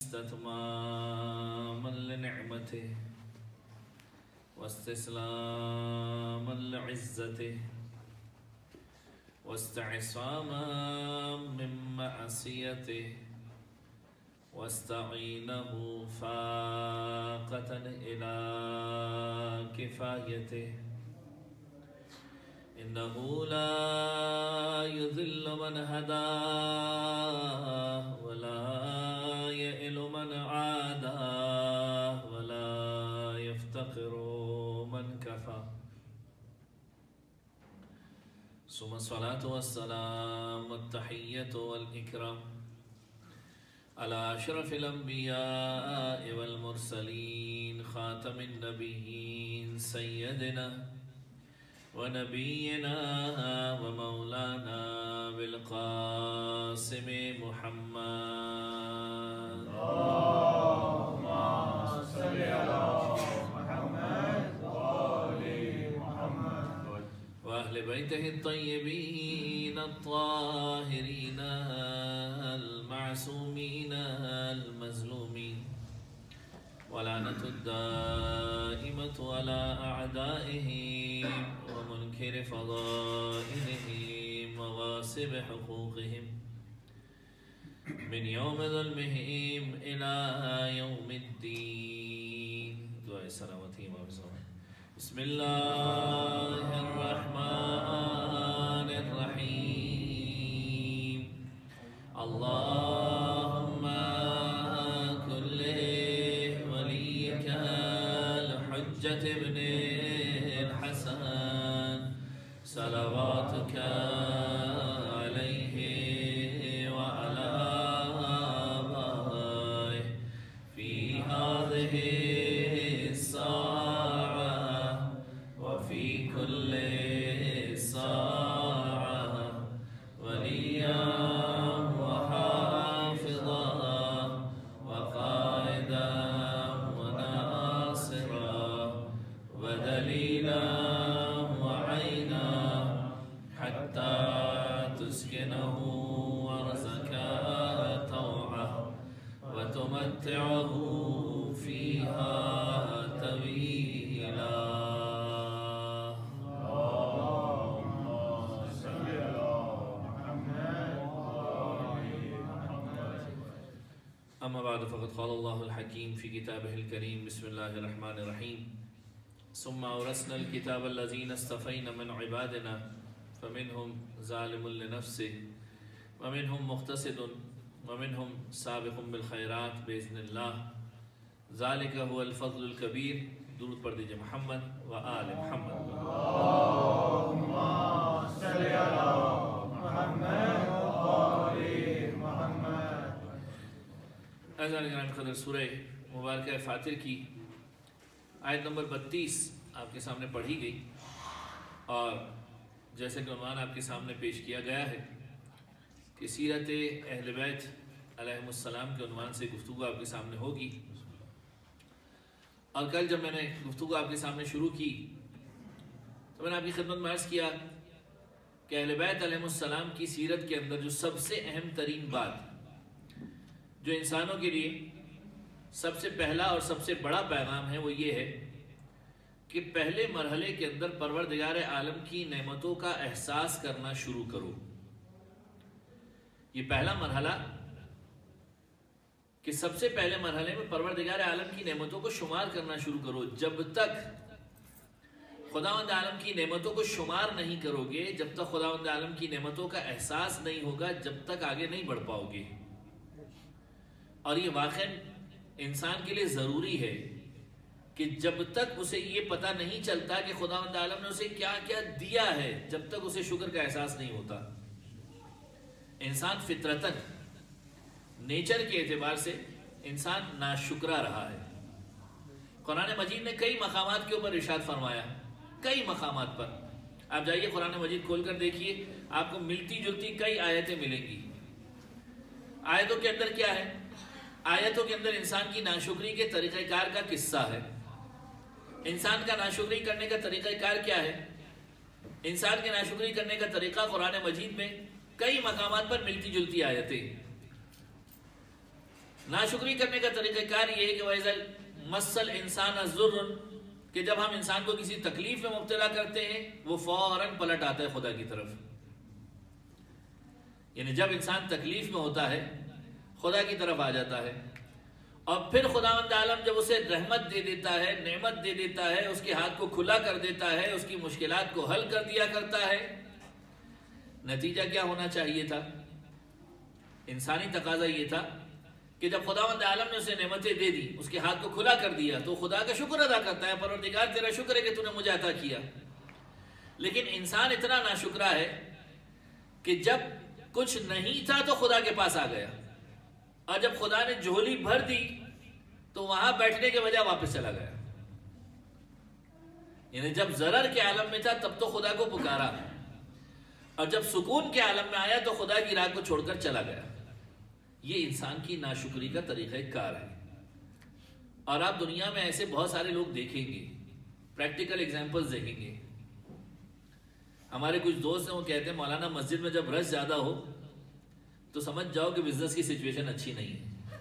استتماما لنعمته واستسلاما لعزته واستعصاما من معصيته واستعينه فاقة إلى كفايته إنه لا يذل من هداه ولا يئل من عاداه ولا يفتقر من كفى ثم الصلاة والسلام والتحية والإكرام على أشرف الأنبياء والمرسلين خاتم النبيين سيدنا ونبينا ومولانا بالقاسم محمد اللهم صل على محمد وآل محمد وأهل بيته الطيبين الطاهرين المعصومين المظلومين ولعنة الدائمة على أعدائهم ومنكر فضائلهم وغاصب حقوقهم من يوم ظلمهم إلى يوم الدين. دعاء سلامتهم وبزمان. بسم الله الرحمن الرحيم. اللهم كل وليك الحجة ابن الحسن صلواتك عليه وعلى آبائه في هذه الساعة وفي كل ساعة وليا وحافظا وقائدا وناصرا ودليلا وعينا حتى تسكنه أرضك طوعا وتمتعه فيها طويلا. اللهم صل على محمد وآل محمد. أما بعد فقد قال الله الحكيم في كتابه الكريم. بسم الله الرحمن الرحيم. ثم أورثنا الكتاب الذين اصطفينا من عبادنا فمنهم ظالم لنفسه ومنهم مقتصد ومنهم سابق بالخيرات بإذن الله ذلك هو الفضل الكبير. درود پڑھ دیجئے محمد و آل محمد. اللهم صل على محمد وآل محمد. اعزائي گرامی قدر سورہ مبارکہ فاتر کی آیت نمبر 32 آپ کے سامنے پڑھی گئی اور جیسے کہ عنوان آپ کے سامنے پیش کیا گیا ہے کہ سیرت اہل بیت علیہم السلام کے عنوان سے گفتگو آپ کے سامنے ہوگی. اور کل جب میں نے گفتگو آپ کے سامنے شروع کی تو میں نے آپ کی خدمت میں عرض کیا کہ اہل بیت علیہم السلام کی سیرت کے اندر جو سب سے اہم ترین بات جو انسانوں کے لیے سب سے پہلا اور سب سے بڑا پیغام ہے وہ یہ ہے کہ پہلے مرحلے کے اندر پروردگار عالم کی نعمتوں کا احساس کرنا شروع کرو. یہ پہلا مرحلہ کہ سب سے پہلے مرحلے میں پروردگار عالم کی نعمتوں کو شمار کرنا شروع کرو. جب تک خداوند عالم کی نعمتوں کو شمار نہیں کرو گے، جب تک خداوند عالم کی نعمتوں کا احساس نہیں ہوگا، جب تک آگے نہیں بڑھ پاؤ گے. اور یہ واقعاً انسان کے لیے ضروری ہے کہ جب تک اسے یہ پتہ نہیں چلتا کہ خداوند عالم نے اسے کیا کیا دیا ہے، جب تک اسے شکر کا احساس نہیں ہوتا. انسان فطرتاً نیچر کے اعتبار سے انسان ناشکرا رہا ہے. قرآن مجید نے کئی مقامات کے اوپر ارشاد فرمایا، کئی مقامات پر. آپ جائیے قرآن مجید کھول کر دیکھیے، آپ کو ملتی جلتی کئی آیتیں ملیں گی. آیتوں کے اندر کیا ہے؟ آیتوں کے اندر انسان کی ناشکری کے طریقہ کار کا قصہ ہے. انسان کا ناشکری کرنے کا طریقہ کار کیا ہے؟ انسان کے ناشکری کرنے کا طریقہ قرآن مجید میں کئی مقامات پر ملتی جلتی آیتیں. ناشکری کرنے کا طریقہ کار یہ ہے کہ وَإِذَا مَسَّ الْإِنسَانَ ضُرٌّ کہ جب ہم انسان کو کسی تکلیف میں مبتلا کرتے ہیں وہ فوراً پلٹ آتا ہے خدا کی طرف. یعنی جب انسان تکلیف میں ہوتا ہے خدا کی طرف آ جاتا ہے، اور پھر خداوند عالم جب اسے رحمت دے دیتا ہے، نعمت دے دیتا ہے، اس کے ہاتھ کو کھلا کر دیتا ہے، اس کی مشکلات کو حل کر دیا کرتا ہے. نتیجہ کیا ہونا چاہیے تھا؟ انسانی تقاضا یہ تھا کہ جب خداوند عالم نے اسے نعمتیں دے دی، اس کے ہاتھ کو کھلا کر دیا، تو خدا کا شکر ادا کرتا ہے، پروردگار تیرا شکر ہے کہ تو نے مجھے عطا کیا. لیکن انسان اتنا ناشکرا ہے کہ جب کچھ نہیں تھا تو خدا کے پاس آ گیا، اور جب خدا نے جھولی بھر دی تو وہاں بیٹھنے کے بجائے واپس چلا گیا. یعنی جب ضرر کے عالم میں تھا تب تو خدا کو پکارا، اور جب سکون کے عالم میں آیا تو خدا کی راہ کو چھوڑ کر چلا گیا. یہ انسان کی ناشکری کا طریقہ کار ہے. اور آپ دنیا میں ایسے بہت سارے لوگ دیکھیں گے، پریکٹیکل ایگزامپلز دیکھیں گے. ہمارے کچھ دوست ہیں، وہ کہتے ہیں مولانا مسجد میں جب رش زیادہ ہو تو سمجھ جاؤ کہ بزنس کی سچویشن اچھی نہیں ہے.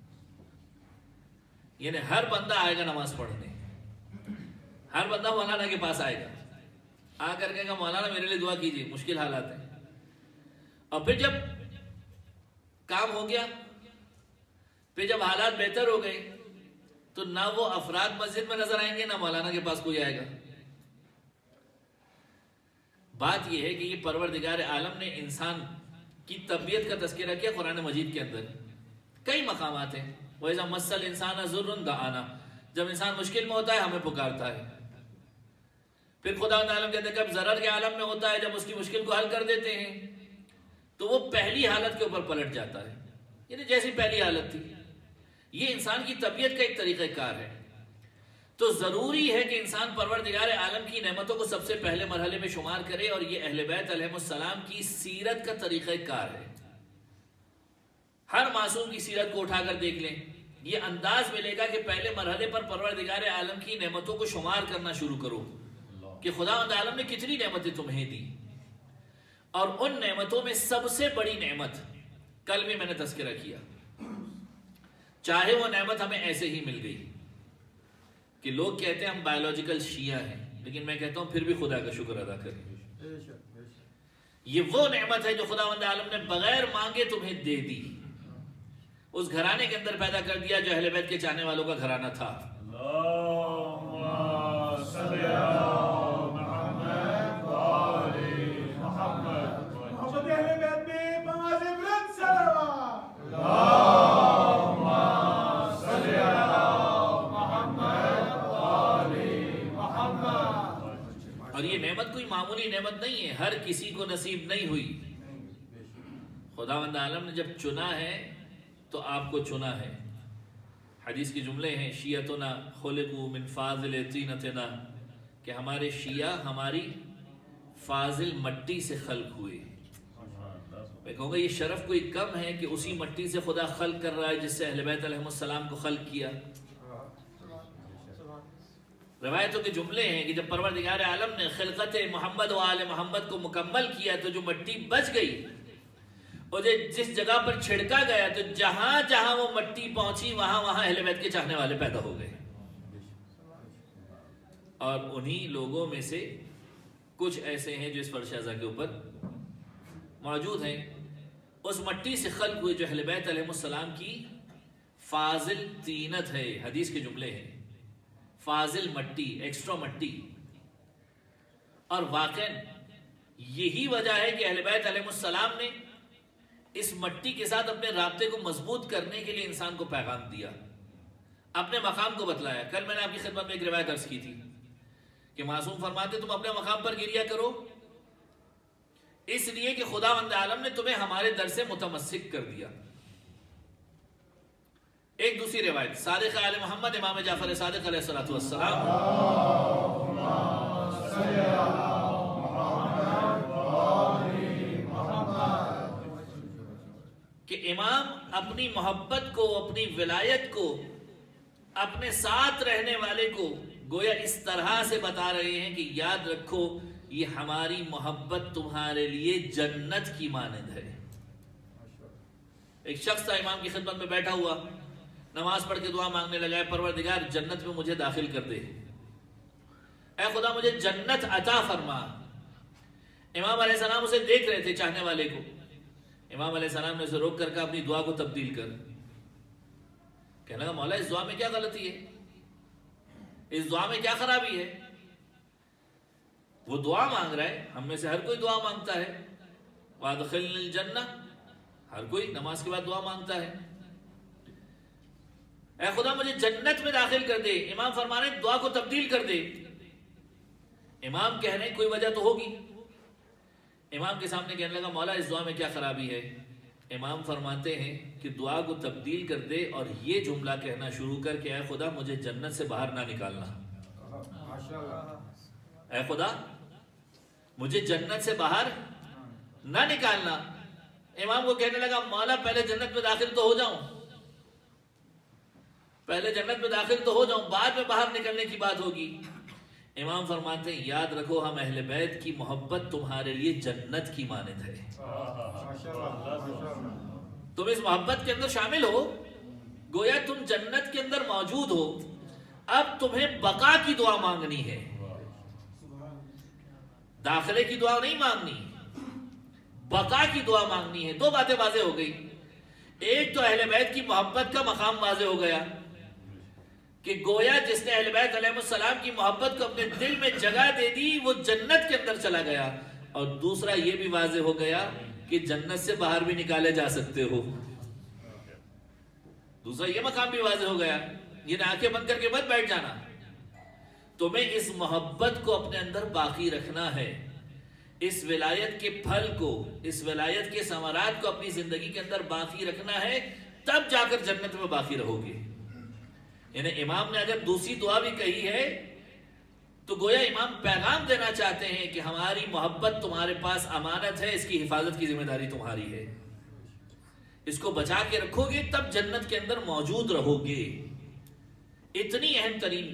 یعنی ہر بندہ آئے گا نماز پڑھنے، ہر بندہ مولانا کے پاس آئے گا، آ کر کہے گا مولانا میرے لیے دعا کیجیے، مشکل حالات ہیں. اور پھر جب کام ہو گیا، پھر جب حالات بہتر ہو گئے تو نہ وہ افراد مسجد میں نظر آئیں گے، نہ مولانا کے پاس کوئی آئے گا. بات یہ ہے کہ یہ پروردگار عالم نے انسان کی طبیعت کا تذکرہ کیا قرآن مجید کے اندر. کئی مقامات ہیں. وَإِذَا مَسَّ الْإِنسَانَ ضُرٌّ دَعَانَا جب انسان مشکل میں ہوتا ہے ہمیں پکارتا ہے. پھر خداوند عالم کہتے ہیں کہ اب ضرر کے عالم میں ہوتا ہے، جب اس کی مشکل کو حل کر دیتے ہیں تو وہ پہلی حالت کے اوپر پلٹ جاتا ہے، یعنی جیسی پہلی حالت تھی. یہ انسان کی طبیعت کا ایک طریقہ کار ہے. تو ضروری ہے کہ انسان پروردگار عالم کی نعمتوں کو سب سے پہلے مرحلے میں شمار کرے، اور یہ اہل بیت علیہ السلام کی سیرت کا طریقہ کار ہے. ہر معصوم کی سیرت کو اٹھا کر دیکھ لیں، یہ انداز ملے گا کہ پہلے مرحلے پر پروردگار عالم کی نعمتوں کو شمار کرنا شروع کرو کہ خداوند عالم نے کتنی نعمتیں تمہیں دی. اور ان نعمتوں میں سب سے بڑی نعمت کل بھی میں نے تذکرہ کیا، چاہے وہ نعمت ہمیں ایسے ہی مل گئی کہ لوگ کہتے ہیں ہم بایولوجیکل شیعہ ہیں، لیکن میں کہتا ہوں پھر بھی خدا کا شکر ادا کریں. یہ وہ نعمت ہے جو خداوند عالم نے بغیر مانگے تمہیں دے دی، اس گھرانے کے اندر پیدا کر دیا جو اہل بیت کے چاہنے والوں کا گھرانہ تھا. اور یہ نعمت کوئی معمولی نعمت نہیں ہے، ہر کسی کو نصیب نہیں ہوئی. خداوند عالم نے جب چنا ہے تو آپ کو چنا ہے. حدیث کے جملے ہیں شیعتنا خلقوا من فاضل طینتنا کہ ہمارے شیعہ ہماری فاضل مٹی سے خلق ہوئے. میں کہوں گا یہ شرف کوئی کم ہے کہ اسی مٹی سے خدا خلق کر رہا ہے جس سے اہل بیت علیہ السلام کو خلق کیا. روایتوں کے جملے ہیں کہ جب پروردگار عالم نے خلقت محمد و آل محمد کو مکمل کیا تو جو مٹی بچ گئی اور جس جگہ پر چھڑکا گیا تو جہاں جہاں وہ مٹی پہنچی وہاں وہاں اہل بیت کے چاہنے والے پیدا ہو گئے. اور انہی لوگوں میں سے کچھ ایسے ہیں جو اس فرش ازا کے اوپر موجود ہیں. اس مٹی سے خلق ہوئے جو اہل بیت علیہ السلام کی فاضل طینت ہے. حدیث کے جملے ہیں فاضل مٹی، ایکسٹرا مٹی. اور واقعا یہی وجہ ہے کہ اہل بیت علیہ السلام نے اس مٹی کے ساتھ اپنے رابطے کو مضبوط کرنے کے لیے انسان کو پیغام دیا، اپنے مقام کو بتلایا. کل میں نے آپ کی خدمت میں ایک روایت عرض کی تھی کہ معصوم فرماتے تم اپنے مقام پر گریا کرو اس لیے کہ خداوند عالم نے تمہیں ہمارے در سے متمسک کر دیا. ایک دوسری روایت صادق آل محمد امام جعفر صادق علیہ السلام کہ امام اپنی محبت کو، اپنی ولایت کو، اپنے ساتھ رہنے والے کو گویا اس طرح سے بتا رہے ہیں کہ یاد رکھو یہ ہماری محبت تمہارے لیے جنت کی مانند ہے. ایک شخص تھا امام کی خدمت میں بیٹھا ہوا، نماز پڑھ کے دعا مانگنے لگا ہے پروردگار جنت میں مجھے داخل کر دے، اے خدا مجھے جنت عطا فرما۔ امام علیہ السلام اسے دیکھ رہے تھے چاہنے والے کو، امام علیہ السلام نے اسے روک کر کہا اپنی دعا کو تبدیل کر۔ کہنے لگا مولا اس دعا میں کیا غلطی ہے، اس دعا میں کیا خرابی ہے؟ وہ دعا مانگ رہا ہے، ہم میں سے ہر کوئی دعا مانگتا ہے، وادخلنی الجنہ، ہر کوئی نماز کے بعد دعا مانگتا ہے، اے خدا مجھے جنت میں داخل کر دے۔ امام فرما رہے ہیں دعا کو تبدیل کر دے۔ امام کہہ رہے ہیں کوئی وجہ تو ہوگی، امام کے سامنے کہنے لگا مولا اس دعا میں کیا خرابی ہے؟ امام فرماتے ہیں کہ دعا کو تبدیل کر دے اور یہ جملہ کہنا شروع کر کہ اے خدا مجھے جنت سے باہر نہ نکالنا، اے خدا مجھے جنت سے باہر نہ نکالنا۔ امام کو کہنے لگا مولا پہلے جنت میں داخل تو ہو جاؤں، پہلے جنت میں داخل تو ہو جاؤں، بعد میں باہر نکلنے کی بات ہوگی۔ امام فرماتے ہیں یاد رکھو ہم اہل بیت کی محبت تمہارے لیے جنت کی مانند ہے، تم اس محبت کے اندر شامل ہو، گویا تم جنت کے اندر موجود ہو، اب تمہیں بقا کی دعا مانگنی ہے، داخلے کی دعا نہیں مانگنی، بقا کی دعا مانگنی ہے۔ دو باتیں واضح ہو گئی، ایک تو اہل بیت کی محبت کا مقام واضح ہو گیا کہ گویا جس نے اہل بیت علیہ السلام کی محبت کو اپنے دل میں جگہ دے دی وہ جنت کے اندر چلا گیا، اور دوسرا یہ بھی واضح ہو گیا کہ جنت سے باہر بھی نکالے جا سکتے ہو، دوسرا یہ مقام بھی واضح ہو گیا، یہ آنکھیں بند کر کے مت بیٹھ جانا، تمہیں اس محبت کو اپنے اندر باقی رکھنا ہے، اس ولایت کے پھل کو، اس ولایت کے ثمرات کو اپنی زندگی کے اندر باقی رکھنا ہے، تب جا کر جنت میں باقی رہو گے۔ یعنی امام نے اگر دوسری دعا بھی کہی ہے تو گویا امام پیغام دینا چاہتے ہیں کہ ہماری محبت تمہارے پاس امانت ہے، اس کی حفاظت کی ذمہ داری تمہاری ہے، اس کو بچا کے رکھو گے تب جنت کے اندر موجود رہو گے۔ اتنی اہم ترین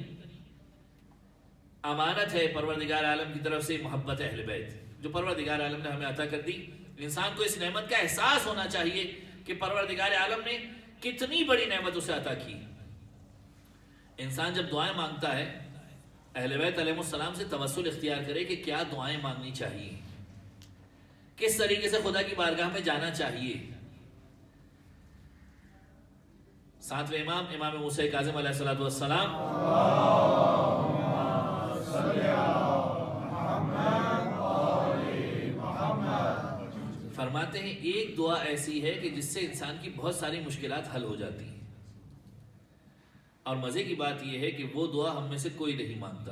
امانت ہے پروردگار عالم کی طرف سے محبت اہل بیت، جو پروردگار عالم نے ہمیں عطا کر دی۔ انسان کو اس نعمت کا احساس ہونا چاہیے کہ پروردگار عالم نے کتنی بڑی نعمت اسے عطا کی۔ انسان جب دعائیں مانگتا ہے اہل بیت علیہ السلام سے توسل اختیار کرے کہ کیا دعائیں مانگنی چاہیے، کس طریقے سے خدا کی بارگاہ میں جانا چاہیے۔ ساتویں امام امام موسیٰ کاظم علیہ السلام فرماتے ہیں ایک دعا ایسی ہے کہ جس سے انسان کی بہت ساری مشکلات حل ہو جاتی ہیں، اور مزے کی بات یہ ہے کہ وہ دعا ہم میں سے کوئی نہیں مانگتا۔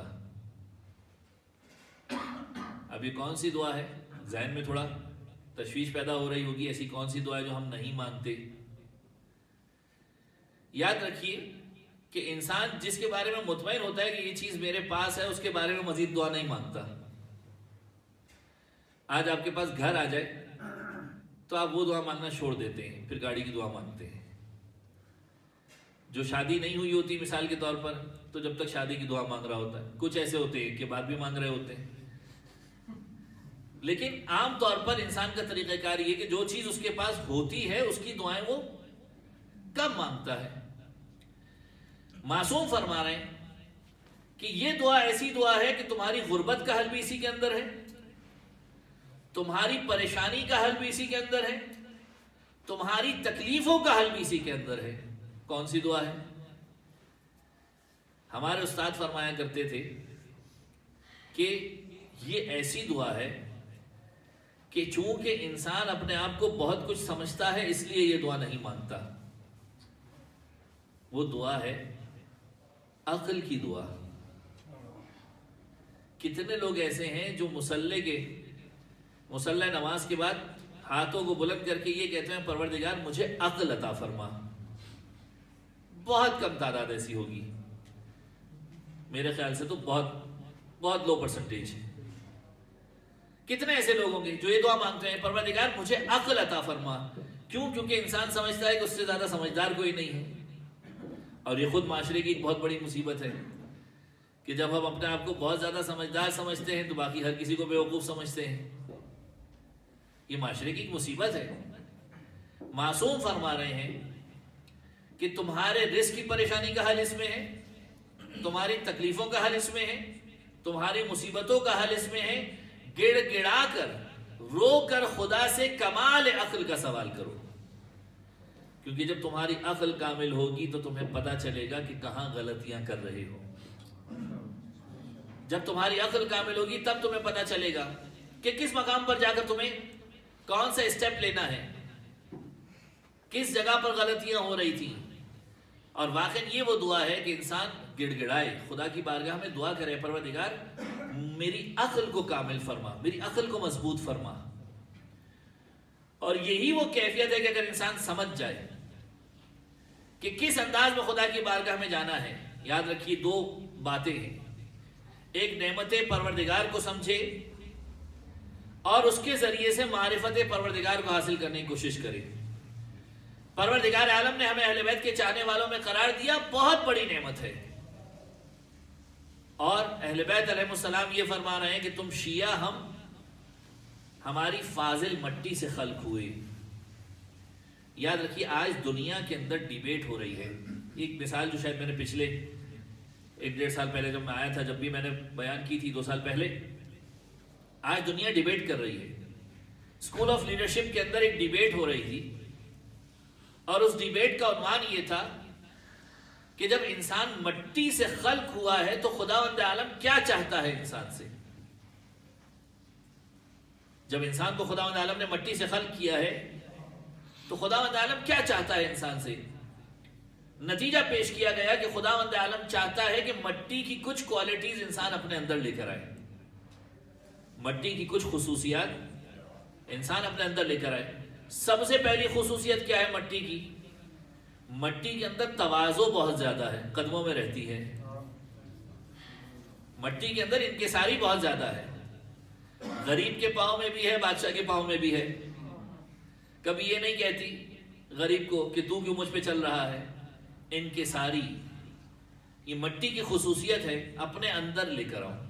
اب یہ کون سی دعا ہے؟ ذہن میں تھوڑا تشویش پیدا ہو رہی ہوگی، ایسی کون سی دعا ہے جو ہم نہیں مانگتے؟ یاد رکھیے کہ انسان جس کے بارے میں مطمئن ہوتا ہے کہ یہ چیز میرے پاس ہے، اس کے بارے میں مزید دعا نہیں مانگتا۔ آج آپ کے پاس گھر آ جائے تو آپ وہ دعا مانگنا چھوڑ دیتے ہیں، پھر گاڑی کی دعا مانگتے ہیں۔ جو شادی نہیں ہوئی ہوتی مثال کے طور پر تو جب تک شادی کی دعا مانگ رہا ہوتا ہے، کچھ ایسے ہوتے ہیں کہ بعد بھی مانگ رہے ہوتے ہیں، لیکن عام طور پر انسان کا طریقہ کار یہ کہ جو چیز اس کے پاس ہوتی ہے اس کی دعائیں وہ کم مانگتا ہے۔ معصوم فرما رہے ہیں کہ یہ دعا ایسی دعا ہے کہ تمہاری غربت کا حل بھی اسی کے اندر ہے، تمہاری پریشانی کا حل بھی اسی کے اندر ہے، تمہاری تکلیفوں کا حل بھی اسی کے اندر ہے۔ کون سی دعا ہے؟ ہمارے استاد فرمایا کرتے تھے کہ یہ ایسی دعا ہے کہ چونکہ انسان اپنے آپ کو بہت کچھ سمجھتا ہے اس لیے یہ دعا نہیں مانگتا، وہ دعا ہے عقل کی دعا۔ کتنے لوگ ایسے ہیں جو مصلی نماز کے بعد ہاتھوں کو بلند کر کے یہ کہتے ہیں پروردگار مجھے عقل عطا فرما۔ بہت کم تعداد ایسی ہوگی، میرے خیال سے تو بہت لو پرسنٹیج ہے۔ کتنے ایسے لوگ ہوں گے جو یہ دعا مانگتے ہیں پروردگار مجھے عقل عطا فرما؟ کیوں؟ کیونکہ انسان سمجھتا ہے کہ اس سے زیادہ سمجھدار کوئی نہیں ہے، اور یہ خود معاشرے کی ایک بہت بڑی مصیبت ہے کہ جب ہم اپنے آپ کو بہت زیادہ سمجھدار سمجھتے ہیں تو باقی ہر کسی کو بیوقوف سمجھتے ہیں۔ یہ معاشرے کی ایک مصیبت ہے۔ معصوم فرما رہے ہیں کہ تمہارے رزق کی پریشانی کا حل اس میں ہے، تمہاری تکلیفوں کا حل اس میں ہے، تمہاری مصیبتوں کا حل اس میں ہے. گڑ گڑا کر رو کر خدا سے کمال عقل کا سوال کرو، کیونکہ جب تمہاری عقل کامل ہوگی تو تمہیں پتہ چلے گا کہ کہاں غلطیاں کر رہے ہو. جب تمہاری عقل کامل ہوگی تب تمہیں پتہ چلے گا کہ کس مقام پر جا کر تمہیں کون سا اسٹیپ لینا ہے، کس جگہ پر غلطیاں ہو رہی تھیں. اور واقعاً یہ وہ دعا ہے کہ انسان گڑ گڑائے، خدا کی بارگاہ میں دعا کرے، پروردگار میری عقل کو کامل فرما، میری عقل کو مضبوط فرما. اور یہی وہ کیفیت ہے کہ اگر انسان سمجھ جائے کہ کس انداز میں خدا کی بارگاہ میں جانا ہے. یاد رکھیے دو باتیں ہیں، ایک نعمت پروردگار کو سمجھے اور اس کے ذریعے سے معرفت پروردگار کو حاصل کرنے کی کوشش کرے. پروردگار عالم نے ہمیں اہل بیت کے چاہنے والوں میں قرار دیا، بہت بڑی نعمت ہے. اور اہل بیت علیہ السلام یہ فرما رہے ہیں کہ تم شیعہ ہماری فاضل مٹی سے خلق ہوئے. یاد رکھیے آج دنیا کے اندر ڈیبیٹ ہو رہی ہے. ایک مثال جو شاید میں نے پچھلے 1-1.5 سال پہلے جب میں آیا تھا، جب بھی میں نے بیان کی تھی 2 سال پہلے، آج دنیا ڈیبیٹ کر رہی ہے. اسکول آف لیڈرشپ کے اندر ایک ڈیبیٹ ہو رہی تھی اور اس ڈیبیٹ کا عنوان یہ تھا کہ جب انسان مٹی سے خلق ہوا ہے تو خداوند عالم کیا چاہتا ہے انسان سے. جب انسان کو خداوند عالم نے مٹی سے خلق کیا ہے تو خداوند عالم کیا چاہتا ہے انسان سے. نتیجہ پیش کیا گیا کہ خداوند عالم چاہتا ہے کہ مٹی کی کچھ کوالٹیز انسان اپنے اندر لے کر آئے، مٹی کی کچھ خصوصیات انسان اپنے اندر لے کر آئے. سب سے پہلی خصوصیت کیا ہے مٹی کی؟ مٹی کے اندر تواضع بہت زیادہ ہے، قدموں میں رہتی ہے. مٹی کے اندر انکساری بہت زیادہ ہے، غریب کے پاؤں میں بھی ہے، بادشاہ کے پاؤں میں بھی ہے. کبھی یہ نہیں کہتی غریب کو کہ تو کیوں مجھ پہ چل رہا ہے. انکساری یہ مٹی کی خصوصیت ہے، اپنے اندر لے کر آؤں.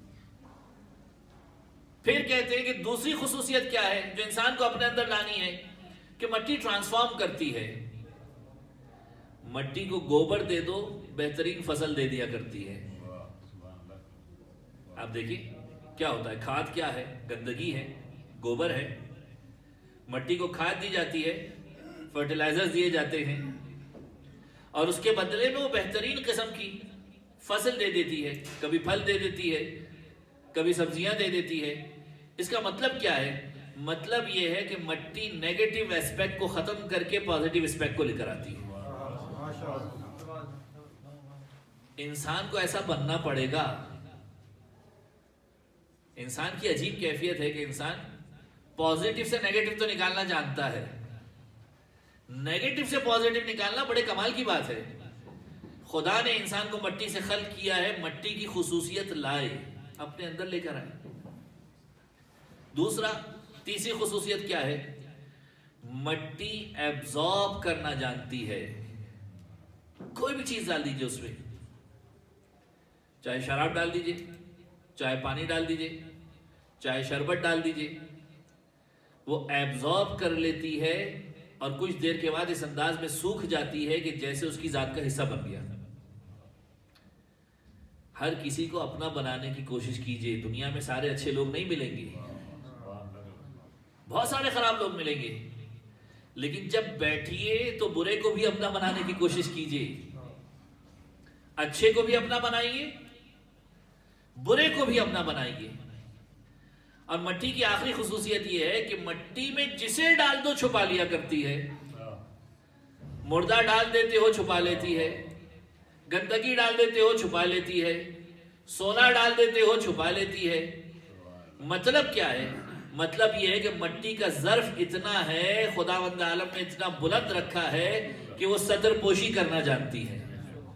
پھر کہتے ہیں کہ دوسری خصوصیت کیا ہے جو انسان کو اپنے اندر لانی ہے، کہ مٹی ٹرانسفارم کرتی ہے. مٹی کو گوبر دے دو بہترین فصل دے دیا کرتی ہے. آپ دیکھیں کیا ہوتا ہے، کھاد کیا ہے؟ گندگی ہے، گوبر ہے. مٹی کو کھاد دی جاتی ہے، فرٹیلائزر دیے جاتے ہیں اور اس کے بدلے میں وہ بہترین قسم کی فصل دے دیتی ہے. کبھی پھل دے دیتی ہے، کبھی سبزیاں دے دیتی ہے. اس کا مطلب کیا ہے؟ مطلب یہ ہے کہ مٹی نیگیٹو اسپیکٹ کو ختم کر کے پازیٹیو اسپیکٹ کو لے کر آتی ہے. انسان کو ایسا بننا پڑے گا. انسان کی عجیب کیفیت ہے کہ انسان پازیٹیو سے نیگیٹو تو نکالنا جانتا ہے، نیگیٹو سے پازیٹیو نکالنا بڑے کمال کی بات ہے. خدا نے انسان کو مٹی سے خلق کیا ہے، مٹی کی خصوصیت لائے، اپنے اندر لے کر آئے. تیسری خصوصیت کیا ہے؟ مٹی ایبزارب کرنا جانتی ہے. کوئی بھی چیز ڈال دیجئے اس میں، چاہے شراب ڈال دیجئے، چاہے پانی ڈال دیجئے، چاہے شربت ڈال دیجئے، وہ ایبزارب کر لیتی ہے اور کچھ دیر کے بعد اس انداز میں سوکھ جاتی ہے کہ جیسے اس کی ذات کا حصہ بن گیا. ہر کسی کو اپنا بنانے کی کوشش کیجئے. دنیا میں سارے اچھے لوگ نہیں ملیں گے، بہت سارے خراب لوگ ملیں گے، لیکن جب بیٹھیے تو برے کو بھی اپنا بنانے کی کوشش کیجئے. اچھے کو بھی اپنا بنائیے، برے کو بھی اپنا بنائیے. اور مٹی کی آخری خصوصیت یہ ہے کہ مٹی میں جسے ڈال دو چھپا لیا کرتی ہے. مردہ ڈال دیتے ہو چھپا لیتی ہے، گندگی ڈال دیتے ہو چھپا لیتی ہے، سونا ڈال دیتے ہو چھپا لیتی ہے. مطلب کیا ہے؟ مطلب یہ ہے کہ مٹی کا ظرف اتنا ہے، خداوند عالم نے اتنا بلند رکھا ہے کہ وہ سطر پوشی کرنا جانتی ہے.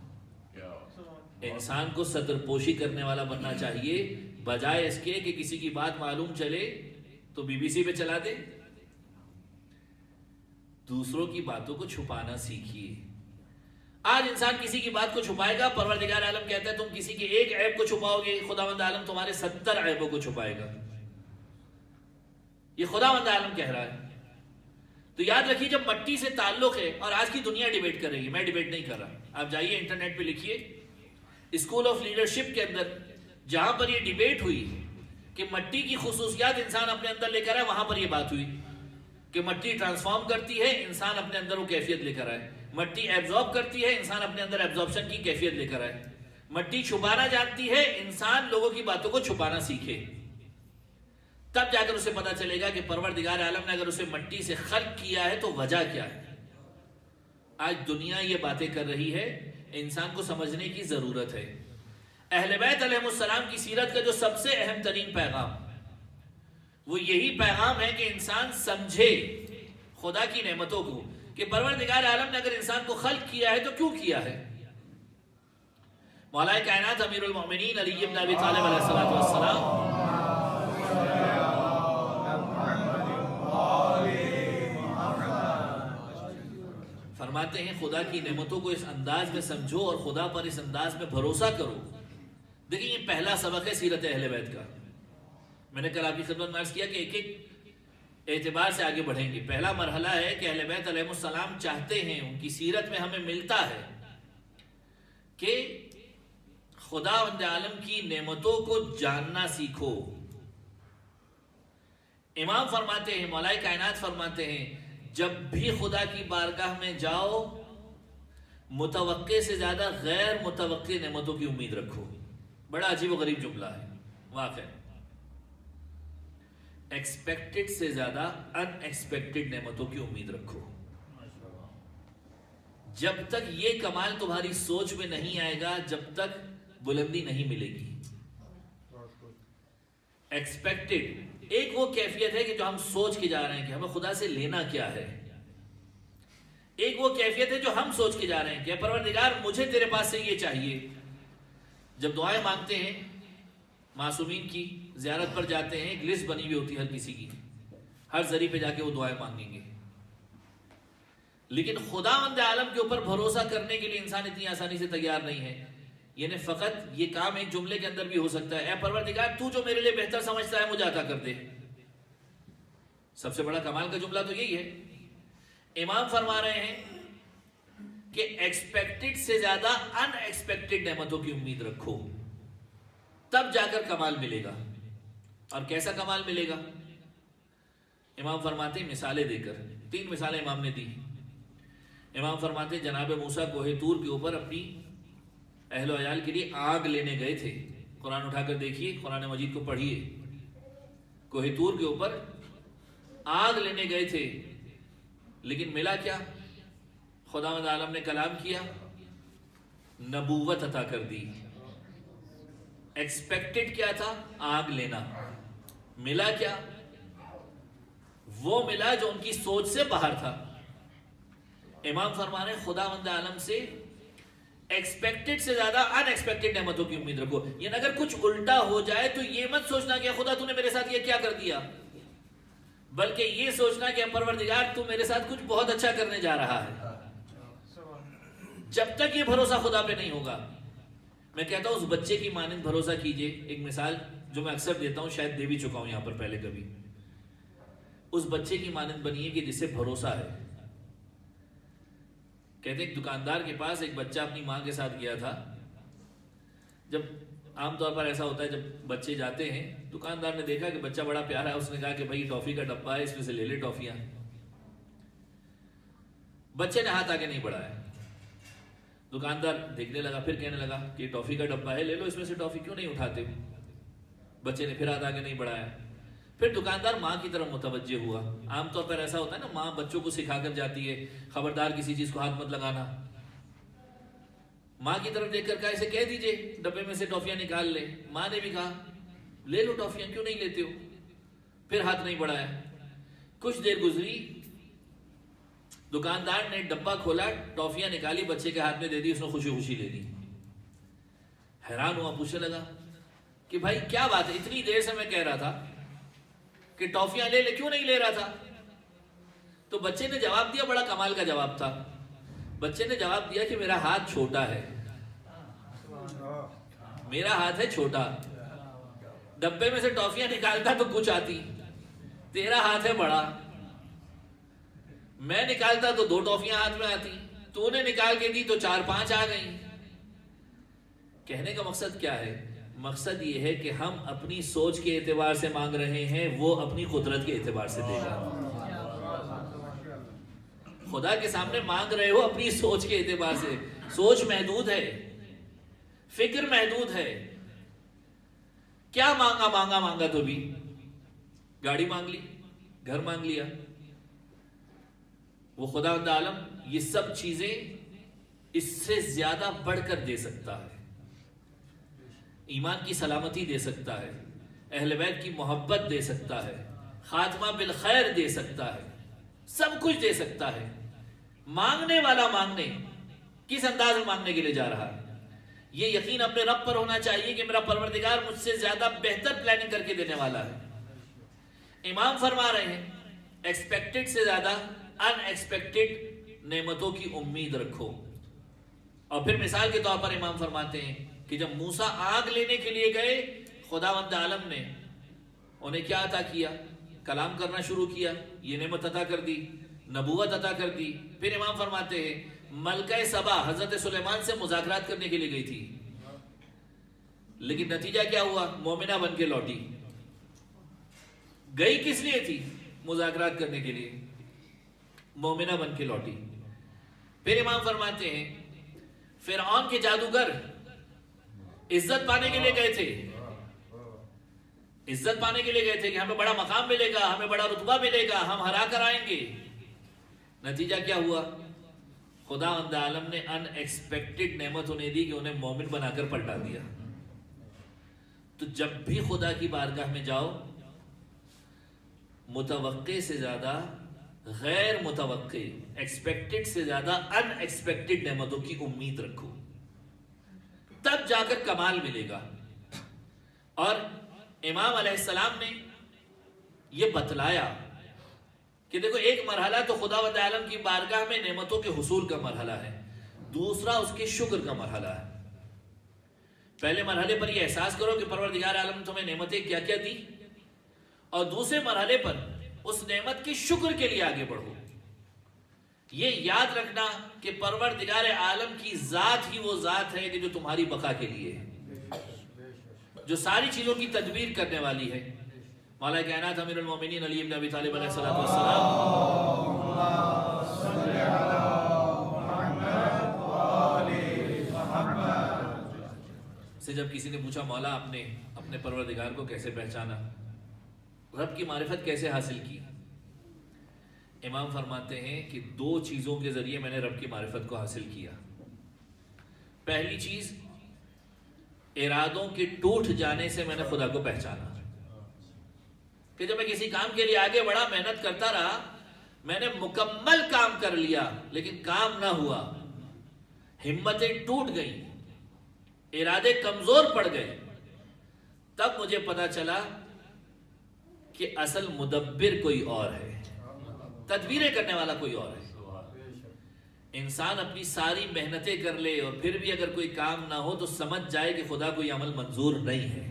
انسان کو سطر پوشی کرنے والا بننا چاہیے، بجائے اس کے کہ کسی کی بات معلوم چلے تو BBC پہ چلا دے. دوسروں کی باتوں کو چھپانا سیکھیے. آج انسان کسی کی بات کو چھپائے گا، پروردگار عالم کہتا ہے تم کسی کے ایک عیب کو چھپاؤ گے، خداوند عالم تمہارے 70 عیبوں کو چھپائے گا. یہ خداوند عالم کہہ رہا ہے. تو یاد رکھیے جب مٹی سے تعلق ہے، اور آج کی دنیا ڈیبیٹ کر رہی ہے، میں ڈیبیٹ نہیں کر رہا، آپ جائیے انٹرنیٹ پہ لکھیے اسکول آف لیڈرشپ کے اندر جہاں پر یہ ڈیبیٹ ہوئی کہ مٹی کی خصوصیات انسان اپنے اندر لے کر آئے، وہاں پر یہ بات ہوئی کہ مٹی ٹرانسفارم کرتی ہے، انسان اپنے اندر وہ کیفیت لے کر آئے، مٹی ایبزارب کرتی ہے، انسان اپنے اندر ایبزارپشن کی کیفیت لے کر آئے، مٹی چھپانا جانتی ہے، انسان لوگوں کی باتوں کو چھپانا سیکھے، تب جا کر اسے پتا چلے گا کہ پروردگار عالم نے اگر اسے مٹی سے خلق کیا ہے تو وجہ کیا ہے۔ آج دنیا یہ باتیں کر رہی ہے، انسان کو سمجھنے کی ضرورت ہے۔ اہل بیت علیہ السلام کی سیرت کا جو سب سے اہم ترین پیغام وہ یہی پیغام ہے کہ انسان سمجھے خدا کی نعمتوں کو، کہ پروردگار عالم نے اگر انسان کو خلق کیا ہے تو کیوں کیا ہے۔ مولا کائنات امیر المؤمنین علی بن ابی طالب علیہ السلام فرماتے ہیں خدا کی نعمتوں کو اس انداز میں سمجھو اور خدا پر اس انداز میں بھروسہ کرو۔ دیکھیں یہ پہلا سبق ہے سیرت اہل بیت کا۔ میں نے کل آپ کی خدمت میں عرض کیا کہ ایک ایک اعتبار سے آگے بڑھیں گے۔ پہلا مرحلہ ہے کہ اہل بیت علیہ السلام چاہتے ہیں، ان کی سیرت میں ہمیں ملتا ہے کہ خداوند عالم کی نعمتوں کو جاننا سیکھو۔ امام فرماتے ہیں، مولا کائنات فرماتے ہیں، جب بھی خدا کی بارگاہ میں جاؤ متوقع سے زیادہ غیر متوقع نعمتوں کی امید رکھو۔ بڑا عجیب و غریب جملہ ہے واقع، ایکسپیکٹڈ سے زیادہ ان ایکسپیکٹڈ نعمتوں کی امید رکھو۔ جب تک یہ کمال تمہاری سوچ میں نہیں آئے گا، جب تک بلندی نہیں ملے گی۔ ایکسپیکٹڈ ایک وہ کیفیت ہے کہ جو ہم سوچ کے جا رہے ہیں کہ ہمیں خدا سے لینا کیا ہے، ایک وہ کیفیت ہے جو ہم سوچ کے جا رہے ہیں کہ پروردگار مجھے تیرے پاس سے یہ چاہیے۔ جب دعائیں مانگتے ہیں، معصومین کی زیارت پر جاتے ہیں، ایک لسٹ بنی ہوئی ہوتی ہے ہر کسی کی، ہر ذریعے پہ جا کے وہ دعائیں مانگیں گے، لیکن خداوند عالم کے اوپر بھروسہ کرنے کے لیے انسان اتنی آسانی سے تیار نہیں ہے۔ یعنی فقط یہ کام ایک جملے کے اندر بھی ہو سکتا ہے، اے پروردگار تو جو میرے لیے بہتر سمجھتا ہے مجھے عطا کر دے۔ سب سے بڑا کمال کا جملہ تو یہی ہے۔ امام فرما رہے ہیں کہ ایکسپیکٹڈ سے زیادہ ان ایکسپیکٹڈ نعمتوں کی امید رکھو، تب جا کر کمال ملے گا۔ اور کیسا کمال ملے گا؟ امام فرماتے ہیں مثالیں دے کر، 3 مثالیں امام نے دی۔ امام فرماتے ہیں جناب موسیٰ کوہ طور کے اوپر اپنی اہل و عیال کے لیے آگ لینے گئے تھے۔ قرآن اٹھا کر دیکھیے، قرآن مجید کو پڑھیے، کوہ طور کے اوپر آگ لینے گئے تھے، لیکن ملا کیا؟ خداوند عالم نے کلام کیا، نبوت عطا کر دی۔ ایکسپیکٹڈ کیا تھا؟ آگ لینا۔ ملا کیا؟ وہ ملا جو ان کی سوچ سے باہر تھا۔ امام فرما رہے ہیں خداوند عالم سے ایکسپیکٹڈ سے زیادہ ان ایکسپیکٹڈ نعمتوں کی امید رکھو۔ یعنی اگر کچھ الٹا ہو جائے تو یہ مت سوچنا کہ خدا تو نے میرے ساتھ یہ کیا کر دیا، بلکہ یہ سوچنا کہ پروردگار تو میرے ساتھ کچھ بہت اچھا کرنے جا رہا ہے۔ جب تک یہ بھروسہ خدا پہ نہیں ہوگا، میں کہتا ہوں اس بچے کی مانند بھروسہ کیجئے۔ ایک مثال جو میں اکثر دیتا ہوں، شاید دے بھی چکا ہوں یہاں پر پہلے کبھی، اس بچے کی مانند بنیے کہ جسے بھروسہ ہے۔ کہتے ہیں ایک دکاندار کے پاس ایک بچہ اپنی ماں کے ساتھ گیا تھا۔ جب عام طور پر ایسا ہوتا ہے جب بچے جاتے ہیں، دکاندار نے دیکھا کہ بچہ بڑا پیارا ہے، اس نے کہا کہ بھائی ٹافی کا ڈبہ ہے، اس میں سے لے لے ٹافیاں۔ بچے نے ہاتھ آگے نہیں بڑھایا۔ دکاندار دیکھنے لگا، پھر کہنے لگا کہ ٹافی کا ڈبہ ہے، لے لو اس میں سے ٹافی، کیوں نہیں اٹھاتے؟ بچے نے پھر ہاتھ آگے نہیں بڑھایا۔ پھر دکاندار ماں کی طرف متوجہ ہوا۔ عام طور پر ایسا ہوتا ہے نا، ماں بچوں کو سکھا کر جاتی ہے خبردار کسی چیز کو ہاتھ مت لگانا۔ ماں کی طرف دیکھ کر کہا اسے کہہ دیجئے ڈبے میں سے ٹافیاں نکال لے۔ ماں نے بھی کہا لے لو ٹافیاں، کیوں نہیں لیتے ہو؟ پھر ہاتھ نہیں بڑھایا۔ کچھ دیر گزری، دکاندار نے ڈبہ کھولا، ٹافیاں نکالی، بچے کے ہاتھ میں دے دی، اس نے خوشی خوشی لے لی۔ حیران ہوا، پوچھنے لگا کہ بھائی کیا بات ہے، اتنی دیر سے میں کہہ رہا تھا کہ ٹافیاں لے لے، کیوں نہیں لے رہا تھا؟ تو بچے نے جواب دیا، بڑا کمال کا جواب تھا۔ بچے نے جواب دیا کہ میرا ہاتھ چھوٹا ہے، میرا ہاتھ ہے چھوٹا، ڈبے میں سے ٹافیاں نکالتا تو کچھ آتی، تیرا ہاتھ ہے بڑا۔ میں نکالتا تو 2 ٹافیاں ہاتھ میں آتی، تو نے نکال کے دی تو 4-5 آ گئیں۔ کہنے کا مقصد کیا ہے؟ مقصد یہ ہے کہ ہم اپنی سوچ کے اعتبار سے مانگ رہے ہیں، وہ اپنی قدرت کے اعتبار سے دے گا۔ خدا کے سامنے مانگ رہے ہو اپنی سوچ کے اعتبار سے، سوچ محدود ہے، فکر محدود ہے۔ کیا مانگا تو بھی گاڑی مانگ لی، گھر مانگ لیا۔ وہ خداوند عالم یہ سب چیزیں اس سے زیادہ بڑھ کر دے سکتا ہے، ایمان کی سلامتی دے سکتا ہے، اہل بیت کی محبت دے سکتا ہے، خاتمہ بالخیر دے سکتا ہے، سب کچھ دے سکتا ہے۔ مانگنے والا مانگنے کس انداز میں مانگنے کے لیے جا رہا ہے؟ یہ یقین اپنے رب پر ہونا چاہیے کہ میرا پروردگار مجھ سے زیادہ بہتر پلاننگ کر کے دینے والا ہے۔ امام فرما رہے ہیں ایکسپیکٹڈ سے زیادہ ان ایکسپیکٹڈ نعمتوں کی امید رکھو۔ اور پھر مثال کے طور پر امام فرماتے ہیں کہ جب موسیٰ آگ لینے کے لیے گئے، خداوند عالم نے انہیں کیا عطا کیا؟ کلام کرنا شروع کیا، یہ نعمت عطا کر دی، نبوت عطا کر دی۔ پھر امام فرماتے ہیں ملکہ سبا حضرت سلیمان سے مذاکرات کرنے کے لیے گئی تھی، لیکن نتیجہ کیا ہوا؟ مومنہ بن کے لوٹی۔ گئی کس لیے تھی؟ مذاکرات کرنے کے لیے، مومنہ بن کے لوٹی۔ پھر امام فرماتے ہیں فرعون کے جادوگر عزت پانے کے لیے گئے تھے، عزت پانے کے لیے گئے تھے کہ ہمیں بڑا مقام ملے گا، ہمیں بڑا رتبہ ملے گا، ہم ہرا کر آئیں گے۔ نتیجہ کیا ہوا؟ خداوند عالم نے ان ایکسپیکٹڈ نعمت انہیں دی کہ انہیں مومن بنا کر پلٹا دیا۔ تو جب بھی خدا کی بارگاہ میں جاؤ، متوقع سے زیادہ غیر متوقع، ایکسپیکٹڈ سے زیادہ ان ایکسپیکٹڈ نعمتوں کی امید رکھو، تب جا کر کمال ملے گا۔ اور امام علیہ السلام نے یہ بتلایا کہ دیکھو ایک مرحلہ تو خداوند عالم کی بارگاہ میں نعمتوں کے حصول کا مرحلہ ہے، دوسرا اس کے شکر کا مرحلہ ہے۔ پہلے مرحلے پر یہ احساس کرو کہ پروردگار عالم نے تمہیں نعمتیں کیا کیا دی، اور دوسرے مرحلے پر اس نعمت کے شکر کے لیے آگے بڑھو۔ یہ یاد رکھنا کہ پروردگار عالم کی ذات ہی وہ ذات ہے کہ جو تمہاری بقا کے لیے ہے، جو ساری چیزوں کی تدبیر کرنے والی ہے۔ مولا کائنات امیر المومنین علی بن ابی طالب علیہ السلام سے جب کسی نے پوچھا مولا آپ نے اپنے پروردگار کو کیسے پہچانا، رب کی معرفت کیسے حاصل کی؟ امام فرماتے ہیں کہ 2 چیزوں کے ذریعے میں نے رب کی معرفت کو حاصل کیا۔ پہلی چیز، ارادوں کے ٹوٹ جانے سے میں نے خدا کو پہچانا، کہ جب میں کسی کام کے لیے آگے بڑھا، محنت کرتا رہا، میں نے مکمل کام کر لیا لیکن کام نہ ہوا، ہمتیں ٹوٹ گئیں، ارادے کمزور پڑ گئے، تب مجھے پتا چلا کہ اصل مدبر کوئی اور ہے، تدبیریں کرنے والا کوئی اور ہے۔ انسان اپنی ساری محنتیں کر لے اور پھر بھی اگر کوئی کام نہ ہو تو سمجھ جائے کہ خدا کو یہ عمل منظور نہیں ہے،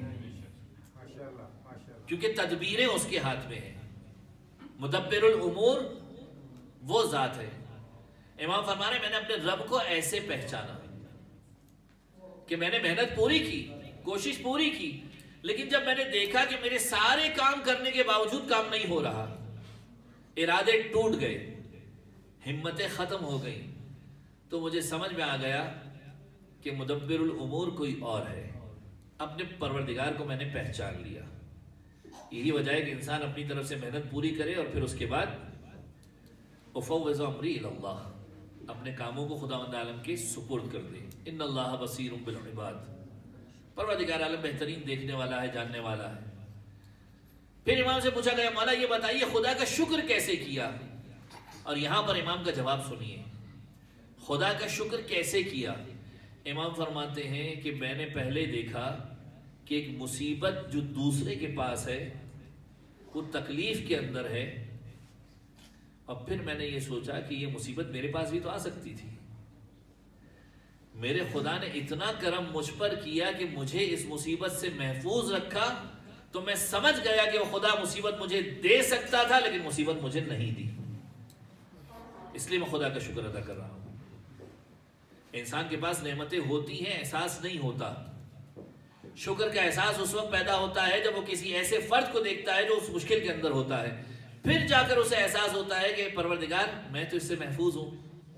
کیونکہ تدبیریں اس کے ہاتھ میں ہیں۔ مدبر الامور وہ ذات ہے۔ امام فرما رہے میں نے اپنے رب کو ایسے پہچانا کہ میں نے محنت پوری کی، کوشش پوری کی، لیکن جب میں نے دیکھا کہ میرے سارے کام کرنے کے باوجود کام نہیں ہو رہا، ارادے ٹوٹ گئے، ہمتیں ختم ہو گئیں، تو مجھے سمجھ میں آ گیا کہ مدبر الامور کوئی اور ہے۔ اپنے پروردگار کو میں نے پہچان لیا۔ یہی وجہ ہے کہ انسان اپنی طرف سے محنت پوری کرے اور پھر اس کے بعد افوض امری الی اللہ، اپنے کاموں کو خداوند عالم کے سپرد کر دے۔ ان اللہ بصیر بالعباد، پروردگار عالم بہترین دیکھنے والا ہے، جاننے والا ہے۔ پھر امام سے پوچھا گیا مولا یہ بتائیے خدا کا شکر کیسے کیا؟ اور یہاں پر امام کا جواب سنیے، خدا کا شکر کیسے کیا؟ امام فرماتے ہیں کہ میں نے پہلے دیکھا کہ ایک مصیبت جو دوسرے کے پاس ہے وہ تکلیف کے اندر ہے، اور پھر میں نے یہ سوچا کہ یہ مصیبت میرے پاس بھی تو آ سکتی تھی۔ میرے خدا نے اتنا کرم مجھ پر کیا کہ مجھے اس مصیبت سے محفوظ رکھا، تو میں سمجھ گیا کہ وہ خدا مصیبت مجھے دے سکتا تھا لیکن مصیبت مجھے نہیں دی۔ اس لیے میں خدا کا شکر ادا کر رہا ہوں۔ انسان کے پاس نعمتیں ہوتی ہیں، احساس نہیں ہوتا۔ شکر کا احساس اس وقت پیدا ہوتا ہے جب وہ کسی ایسے فرد کو دیکھتا ہے جو اس مشکل کے اندر ہوتا ہے، پھر جا کر اسے احساس ہوتا ہے کہ پروردگار میں تو اس سے محفوظ ہوں۔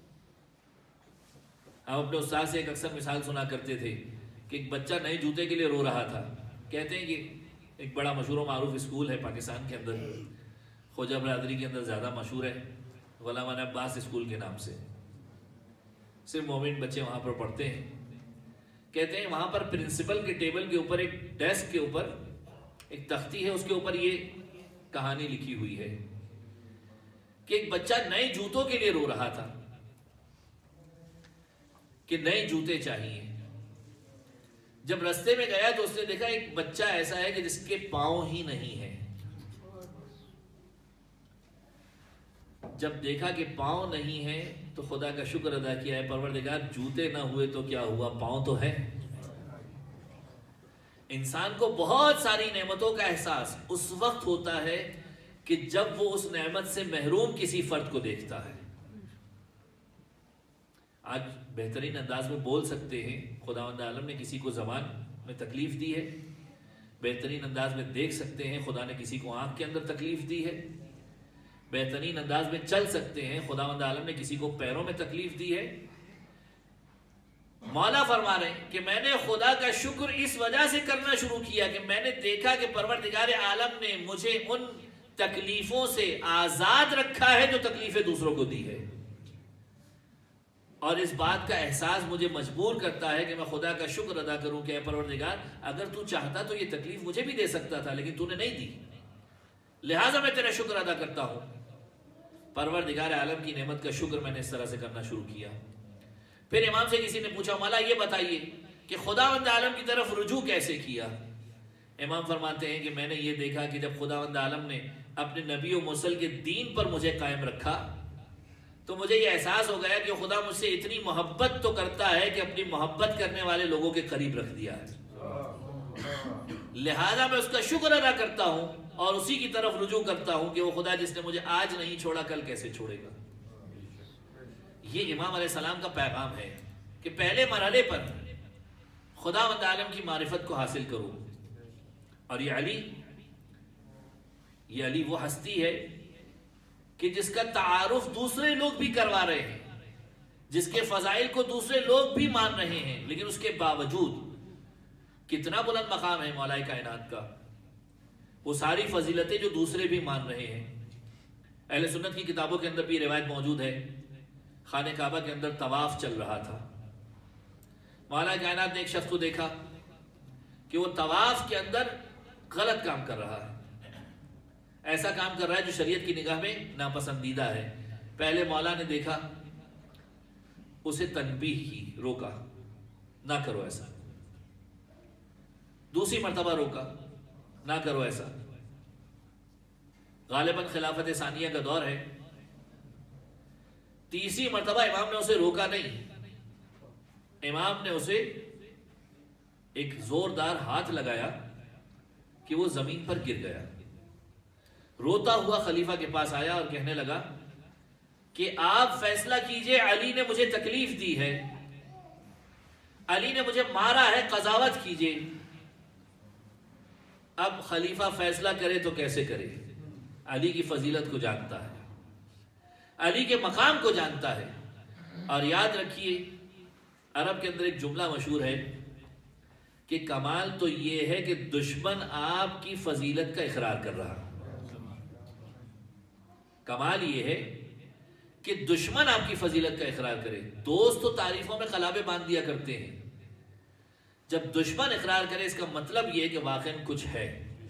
ہم اپنے استاد سے ایک اکثر مثال سنا کرتے تھے کہ ایک بچہ نئے جوتے کے لیے رو رہا تھا۔ کہتے ہیں کہ ایک بڑا مشہور و معروف اسکول ہے پاکستان کے اندر، خوجہ برادری کے اندر زیادہ مشہور ہے، غلام عباس اسکول کے نام سے، صرف مومن بچے وہاں پر پڑھتے ہیں۔ کہتے ہیں وہاں پر پرنسپل کے ٹیبل کے اوپر، ایک ڈیسک کے اوپر ایک تختی ہے، اس کے اوپر یہ کہانی لکھی ہوئی ہے کہ ایک بچہ نئے جوتوں کے لیے رو رہا تھا کہ نئے جوتے چاہیے۔ جب رستے میں گیا تو اس نے دیکھا ایک بچہ ایسا ہے کہ جس کے پاؤں ہی نہیں ہے۔ جب دیکھا کہ پاؤں نہیں ہے تو خدا کا شکر ادا کیا ہے، پروردگار جوتے نہ ہوئے تو کیا ہوا، پاؤں تو ہے۔ انسان کو بہت ساری نعمتوں کا احساس اس وقت ہوتا ہے کہ جب وہ اس نعمت سے محروم کسی فرد کو دیکھتا ہے۔ آج بہترین انداز میں بول سکتے ہیں، خداوند عالم نے کسی کو زبان میں تکلیف دی ہے، بہترین انداز میں دیکھ سکتے ہیں، خدا نے کسی کو آنکھ کے اندر تکلیف دی ہے، بہترین انداز میں چل سکتے ہیں، خداوند عالم نے کسی کو پیروں میں تکلیف دی ہے۔ مولا فرما رہے ہیں کہ میں نے خدا کا شکر اس وجہ سے کرنا شروع کیا کہ میں نے دیکھا کہ پروردگار عالم نے مجھے ان تکلیفوں سے آزاد رکھا ہے جو تکلیفیں دوسروں کو دی ہے، اور اس بات کا احساس مجھے مجبور کرتا ہے کہ میں خدا کا شکر ادا کروں کہ اے پروردگار اگر تو چاہتا تو یہ تکلیف مجھے بھی دے سکتا تھا، لیکن تو نے نہیں دی، لہٰذا میں تیرا شکر ادا کرتا ہوں۔ پروردگار عالم کی نعمت کا شکر میں نے اس طرح سے کرنا شروع کیا۔ پھر امام سے کسی نے پوچھا مولا یہ بتائیے کہ خداوند عالم کی طرف رجوع کیسے کیا؟ امام فرماتے ہیں کہ میں نے یہ دیکھا کہ جب خداوند عالم نے اپنے نبی و مرسل کے دین پر مجھے قائم رکھا تو مجھے یہ احساس ہو گیا کہ خدا مجھ سے اتنی محبت تو کرتا ہے کہ اپنی محبت کرنے والے لوگوں کے قریب رکھ دیا ہے، لہذا میں اس کا شکر ادا کرتا ہوں اور اسی کی طرف رجوع کرتا ہوں کہ وہ خدا جس نے مجھے آج نہیں چھوڑا کل کیسے چھوڑے گا۔ یہ امام علیہ السلام کا پیغام ہے کہ پہلے مرحلے پر خداوند عالم کی معرفت کو حاصل کرو۔ اور یہ علی وہ ہستی ہے کہ جس کا تعارف دوسرے لوگ بھی کروا رہے ہیں، جس کے فضائل کو دوسرے لوگ بھی مان رہے ہیں، لیکن اس کے باوجود کتنا بلند مقام ہے مولا کائنات کا، وہ ساری فضیلتیں جو دوسرے بھی مان رہے ہیں۔ اہل سنت کی کتابوں کے اندر بھی روایت موجود ہے، خانہ کعبہ کے اندر طواف چل رہا تھا، مولا کائنات نے ایک شخص کو دیکھا کہ وہ طواف کے اندر غلط کام کر رہا ہے، ایسا کام کر رہا ہے جو شریعت کی نگاہ میں ناپسندیدہ ہے۔ پہلے مولا نے دیکھا، اسے تنبیہ کی، روکا، نہ کرو ایسا، دوسری مرتبہ روکا، نہ کرو ایسا۔ غالباً خلافت ثانیہ کا دور ہے، تیسری مرتبہ امام نے اسے روکا نہیں، امام نے اسے ایک زوردار ہاتھ لگایا کہ وہ زمین پر گر گیا۔ روتا ہوا خلیفہ کے پاس آیا اور کہنے لگا کہ آپ فیصلہ کیجئے، علی نے مجھے تکلیف دی ہے، علی نے مجھے مارا ہے، قضاوت کیجئے۔ اب خلیفہ فیصلہ کرے تو کیسے کرے؟ علی کی فضیلت کو جانتا ہے، علی کے مقام کو جانتا ہے۔ اور یاد رکھیے عرب کے اندر ایک جملہ مشہور ہے کہ کمال تو یہ ہے کہ دشمن آپ کی فضیلت کا اقرار کر رہا، کمال یہ ہے کہ دشمن آپ کی فضیلت کا اقرار کرے۔ دوست تو تعریفوں میں قلابے باندھ دیا کرتے ہیں، جب دشمن اقرار کرے اس کا مطلب یہ کہ واقعاً کچھ ہے۔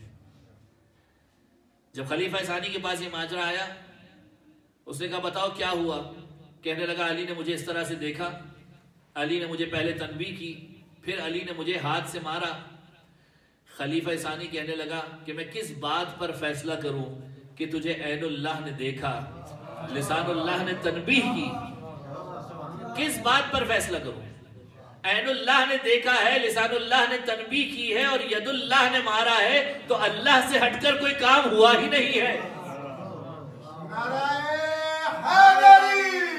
جب خلیفہ ثانی کے پاس یہ ماجرا آیا، اس نے کہا بتاؤ کیا ہوا؟ کہنے لگا علی نے مجھے اس طرح سے دیکھا، علی نے مجھے پہلے تنبیہ کی، پھر علی نے مجھے ہاتھ سے مارا۔ خلیفہ ثانی کہنے لگا کہ میں کس بات پر فیصلہ کروں کہ تجھے عین اللہ نے دیکھا، لسان اللہ نے تنبیہ کی، کس بات پر فیصلہ کروں؟ عین اللہ نے دیکھا ہے، لسان اللہ نے تنبیہ کی ہے، اور ید اللہ نے مارا ہے، تو اللہ سے ہٹ کر کوئی کام ہوا ہی نہیں ہے۔ نعرہ حیدری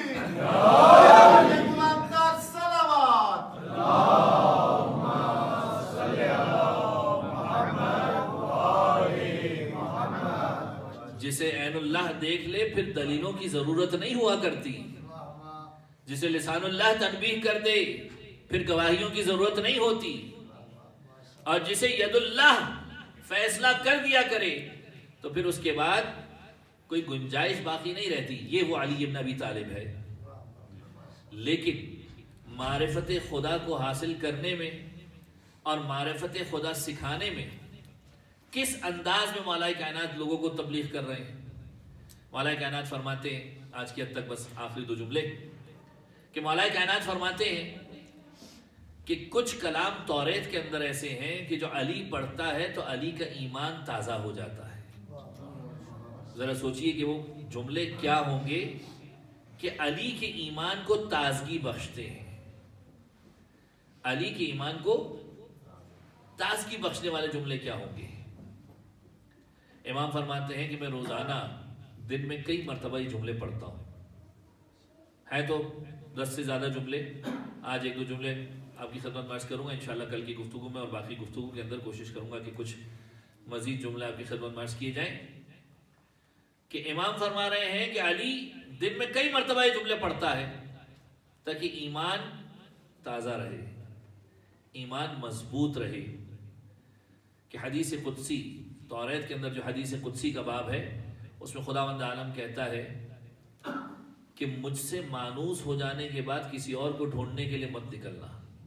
جسے عین اللہ دیکھ لے پھر دلیلوں کی ضرورت نہیں ہوا کرتی، جسے لسان اللہ تنبیہ کر دے پھر گواہیوں کی ضرورت نہیں ہوتی، اور جسے ید اللہ فیصلہ کر دیا کرے تو پھر اس کے بعد کوئی گنجائش باقی نہیں رہتی۔ یہ وہ علی بن ابی طالب ہے۔ لیکن معرفت خدا کو حاصل کرنے میں اور معرفت خدا سکھانے میں کس انداز میں مولا کائنات لوگوں کو تبلیغ کر رہے ہیں۔ مولا کائنات فرماتے ہیں، آج کی حد تک بس آخری 2 جملے، کہ مولا کائنات فرماتے ہیں کہ کچھ کلام توریت کے اندر ایسے ہیں کہ جو علی پڑھتا ہے تو علی کا ایمان تازہ ہو جاتا ہے۔ ذرا سوچئے کہ وہ جملے کیا ہوں گے کہ علی کے ایمان کو تازگی بخشتے ہیں، علی کے ایمان کو تازگی بخشنے والے جملے کیا ہوں گے۔ امام فرماتے ہیں کہ میں روزانہ دن میں کئی مرتبہ یہ جملے پڑھتا ہوں، ہے تو 10 سے زیادہ جملے۔ آج 1-2 جملے آپ کی خدمت میں عرض کروں گا، انشاءاللہ کل کی گفتگو میں اور باقی گفتگو کے اندر کوشش کروں گا کہ کچھ مزید جملے آپ کی خدمت میں عرض کیے جائیں۔ کہ امام فرما رہے ہیں کہ علی دن میں کئی مرتبہ یہ جملے پڑھتا ہے تاکہ ایمان تازہ رہے، ایمان مضبوط رہے۔ کہ حدیث قدسی، توریت کے اندر جو حدیث قدسی کا باب ہے، اس میں خداوند عالم کہتا ہے کہ مجھ سے مانوس ہو جانے کے بعد کسی اور کو ڈھونڈنے کے لیے مت نکلنا۔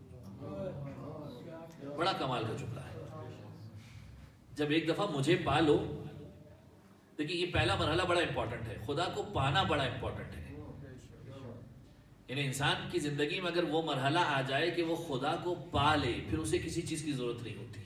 بڑا کمال کا جملہ ہے۔ جب ایک دفعہ مجھے پالو، دیکھیں یہ پہلا مرحلہ بڑا امپورٹنٹ ہے، خدا کو پانا بڑا امپورٹنٹ ہے۔ یعنی انسان کی زندگی میں اگر وہ مرحلہ آ جائے کہ وہ خدا کو پا لے، پھر اسے کسی چیز کی ضرورت نہیں ہوتی۔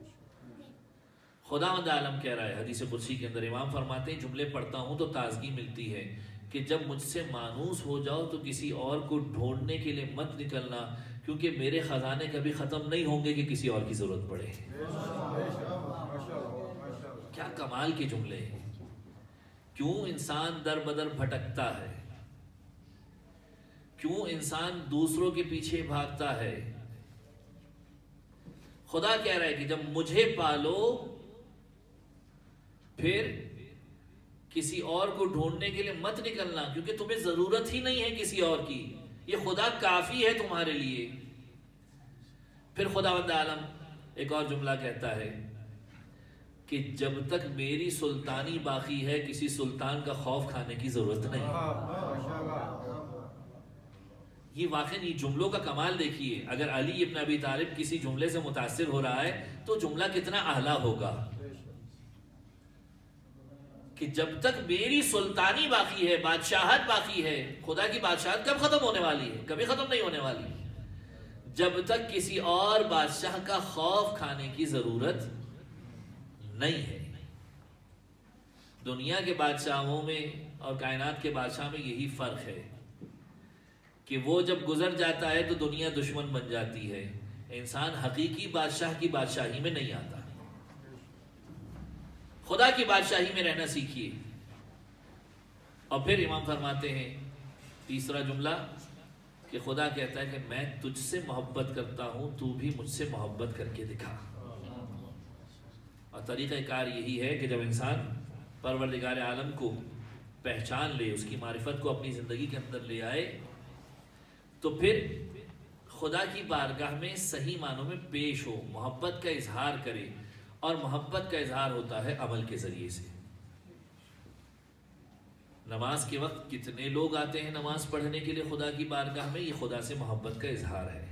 خداوند عالم کہہ رہا ہے حدیث قدسی کے اندر، امام فرماتے ہیں جملے پڑھتا ہوں تو تازگی ملتی ہے کہ جب مجھ سے مانوس ہو جاؤ تو کسی اور کو ڈھونڈنے کے لیے مت نکلنا، کیونکہ میرے خزانے کبھی ختم نہیں ہوں گے کہ کسی اور کی ضرورت پڑے۔ کیا کمال کے جملے ہیں۔ کیوں انسان در بدر بھٹکتا ہے، کیوں انسان دوسروں کے پیچھے بھاگتا ہے؟ خدا کہہ رہا ہے کہ جب مجھے پالو پھر کسی اور کو ڈھونڈنے کے لیے مت نکلنا، کیونکہ تمہیں ضرورت ہی نہیں ہے کسی اور کی، یہ خدا کافی ہے تمہارے لیے۔ پھر خداوند عالم ایک اور جملہ کہتا ہے کہ جب تک میری سلطانی باقی ہے کسی سلطان کا خوف کھانے کی ضرورت نہیں۔ یہ واقعی جملوں کا کمال دیکھیے، اگر علی ابن ابی طالب کسی جملے سے متاثر ہو رہا ہے تو جملہ کتنا اعلیٰ ہوگا کہ جب تک میری سلطانی باقی ہے، بادشاہت باقی ہے۔ خدا کی بادشاہت کب ختم ہونے والی ہے؟ کبھی ختم نہیں ہونے والی، جب تک کسی اور بادشاہ کا خوف کھانے کی ضرورت نہیں ہے۔ دنیا کے بادشاہوں میں اور کائنات کے بادشاہ میں یہی فرق ہے کہ وہ جب گزر جاتا ہے تو دنیا دشمن بن جاتی ہے، انسان حقیقی بادشاہ کی بادشاہی میں نہیں آتا۔ خدا کی بادشاہی میں رہنا سیکھیے۔ اور پھر امام فرماتے ہیں تیسرا جملہ کہ خدا کہتا ہے کہ میں تجھ سے محبت کرتا ہوں، تو بھی مجھ سے محبت کر کے دکھا۔ اور طریقہ کار یہی ہے کہ جب انسان پروردگار عالم کو پہچان لے، اس کی معرفت کو اپنی زندگی کے اندر لے آئے، تو پھر خدا کی بارگاہ میں صحیح معنوں میں پیش ہو، محبت کا اظہار کرے، اور محبت کا اظہار ہوتا ہے عمل کے ذریعے سے۔ نماز کے وقت کتنے لوگ آتے ہیں نماز پڑھنے کے لیے خدا کی بارگاہ میں، یہ خدا سے محبت کا اظہار ہے۔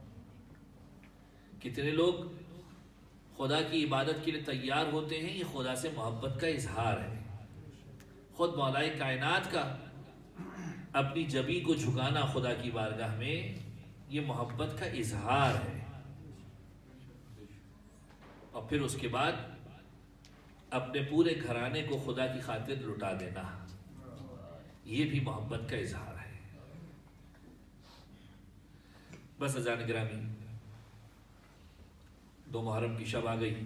کتنے لوگ خدا کی عبادت کے لیے تیار ہوتے ہیں، یہ خدا سے محبت کا اظہار ہے۔ خود مولا کائنات کا اپنی جبی کو جھکانا خدا کی بارگاہ میں، یہ محبت کا اظہار ہے۔ اور پھر اس کے بعد اپنے پورے گھرانے کو خدا کی خاطر لٹا دینا، یہ بھی محبت کا اظہار ہے۔ بس عزیزان گرامی، 2 محرم کی شب آ گئی،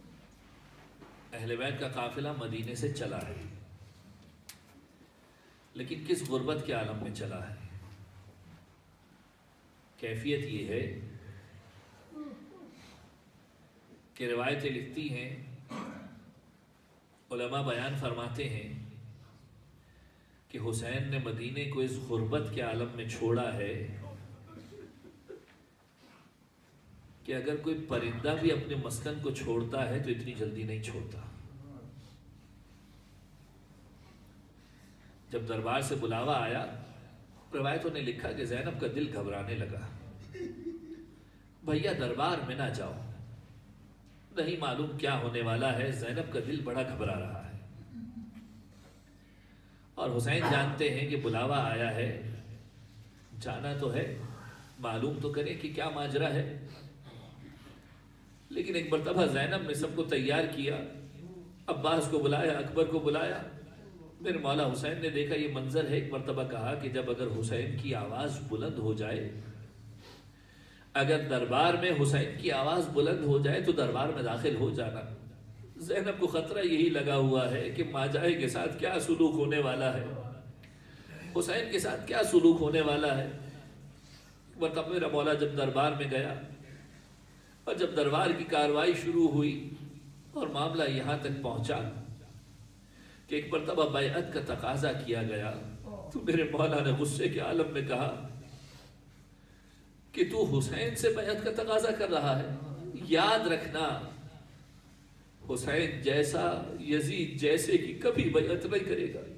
اہل بیت کا قافلہ مدینے سے چلا ہے، لیکن کس غربت کے عالم میں چلا ہے. کیفیت یہ ہے کہ روایتیں لکھتی ہیں، علماء بیان فرماتے ہیں کہ حسین نے مدینے کو اس غربت کے عالم میں چھوڑا ہے کہ اگر کوئی پرندہ بھی اپنے مسکن کو چھوڑتا ہے تو اتنی جلدی نہیں چھوڑتا. جب دربار سے بلاوا آیا، روایتوں نے لکھا کہ زینب کا دل گھبرانے لگا. بھیا دربار میں نہ جاؤ، نہیں معلوم کیا ہونے والا ہے. زینب کا دل بڑا گھبرا رہا ہے اور حسین جانتے ہیں کہ بلاوا آیا ہے، جانا تو ہے، معلوم تو کریں کہ کیا ماجرا ہے. لیکن ایک مرتبہ زینب نے سب کو تیار کیا، عباس کو بلایا، اکبر کو بلایا. میرے مولا حسین نے دیکھا یہ منظر ہے. ایک مرتبہ کہا کہ جب اگر حسین کی آواز بلند ہو جائے، اگر دربار میں حسین کی آواز بلند ہو جائے تو دربار میں داخل ہو جانا. زینب کو خطرہ یہی لگا ہوا ہے کہ ماجائے کے ساتھ کیا سلوک ہونے والا ہے، حسین کے ساتھ کیا سلوک ہونے والا ہے. مرتبہ میرا مولا جب دربار میں گیا اور جب دربار کی کاروائی شروع ہوئی اور معاملہ یہاں تک پہنچا کہ ایک مرتبہ بیعت کا تقاضا کیا گیا، تو میرے مولا نے غصے کے عالم میں کہا کہ تو حسین سے بیعت کا تقاضا کر رہا ہے. یاد رکھنا حسین جیسا، یزید جیسے کی کبھی بیعت نہیں کرے گا،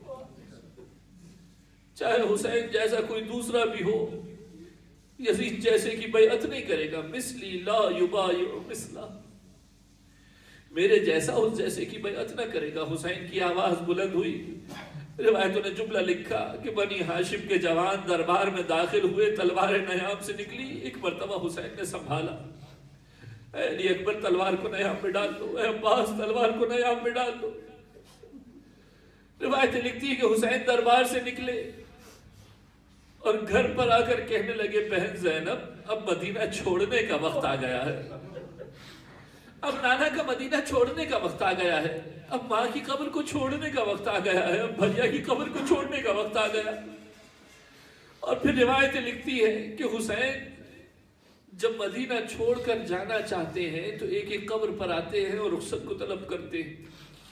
چاہے حسین جیسا کوئی دوسرا بھی ہو، یزید جیسے کی بیعت نہیں کرے گا. مثلی لا یبایع مثلا، میرے جیسا اس جیسے کی بیعت نہ کرے گا. حسین کی آواز بلند ہوئی. روایتوں نے جملہ لکھا کہ بنی ہاشم کے جوان دربار میں داخل ہوئے، تلوار نیام سے نکلی. ایک مرتبہ حسین نے سنبھالا، اے علی اکبر تلوار کو نیام میں ڈال دو، اے عباس تلوار کو نیام میں ڈال دو. روایتیں لکھتی ہیں کہ حسین دربار سے نکلے اور گھر پر آ کر کہنے لگے بہن زینب اب مدینہ چھوڑنے کا وقت آ گیا ہے، اب نانا کا مدینہ چھوڑنے کا وقت آ گیا ہے، اب ماں کی قبر کو چھوڑنے کا وقت آ گیا ہے، اب بھیا کی قبر کو چھوڑنے کا وقت آ گیا. اور پھر روایتیں لکھتی ہیں کہ حسین جب مدینہ چھوڑ کر جانا چاہتے ہیں تو ایک ایک قبر پر آتے ہیں اور رخصت کو طلب کرتے ہیں.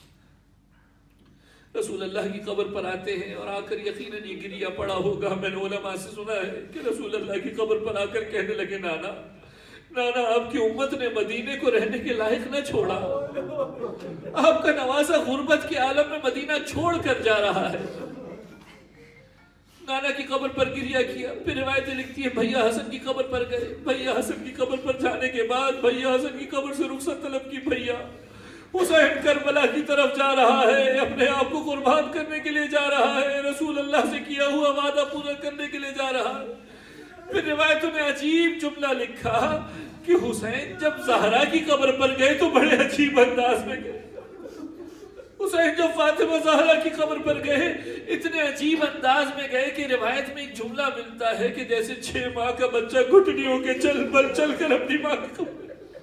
رسول اللہ کی قبر پر آتے ہیں اور آ کر یقیناً یہ گریہ پڑا ہوگا. میں نے علماء سے سنا ہے کہ رسول اللہ کی قبر پر آ کر کہنے لگے نانا نانا آپ کی امت نے مدینے کو رہنے کے لائق نہ چھوڑا، آپ کا نوازہ غربت کے عالم میں مدینہ چھوڑ کر جا رہا ہے. نانا کی قبر پر گریہ کیا. پھر روایتیں لکھتی ہیں بھیا حسن کی قبر پر گئے. بھیا حسن کی قبر پر جانے کے بعد بھیا حسن کی قبر سے رخصت طلب کی. بھیا حسین کربلا کی طرف جا رہا ہے، اپنے آپ کو قربان کرنے کے لیے جا رہا ہے، رسول اللہ سے کیا ہوا وعدہ پورا کرنے کے لیے جا رہا ہے. پھر روایتوں نے عجیب جملہ لکھا کہ حسین جب زہرا کی قبر پر گئے تو بڑے عجیب انداز میں گئے. حسین جب فاطمہ زہرا کی قبر پر گئے اتنے عجیب انداز میں گئے کہ روایت میں ایک جملہ ملتا ہے کہ جیسے 6 ماہ کا بچہ گھٹنیوں کے چل بل چل کر اپنی ماں کی قبر.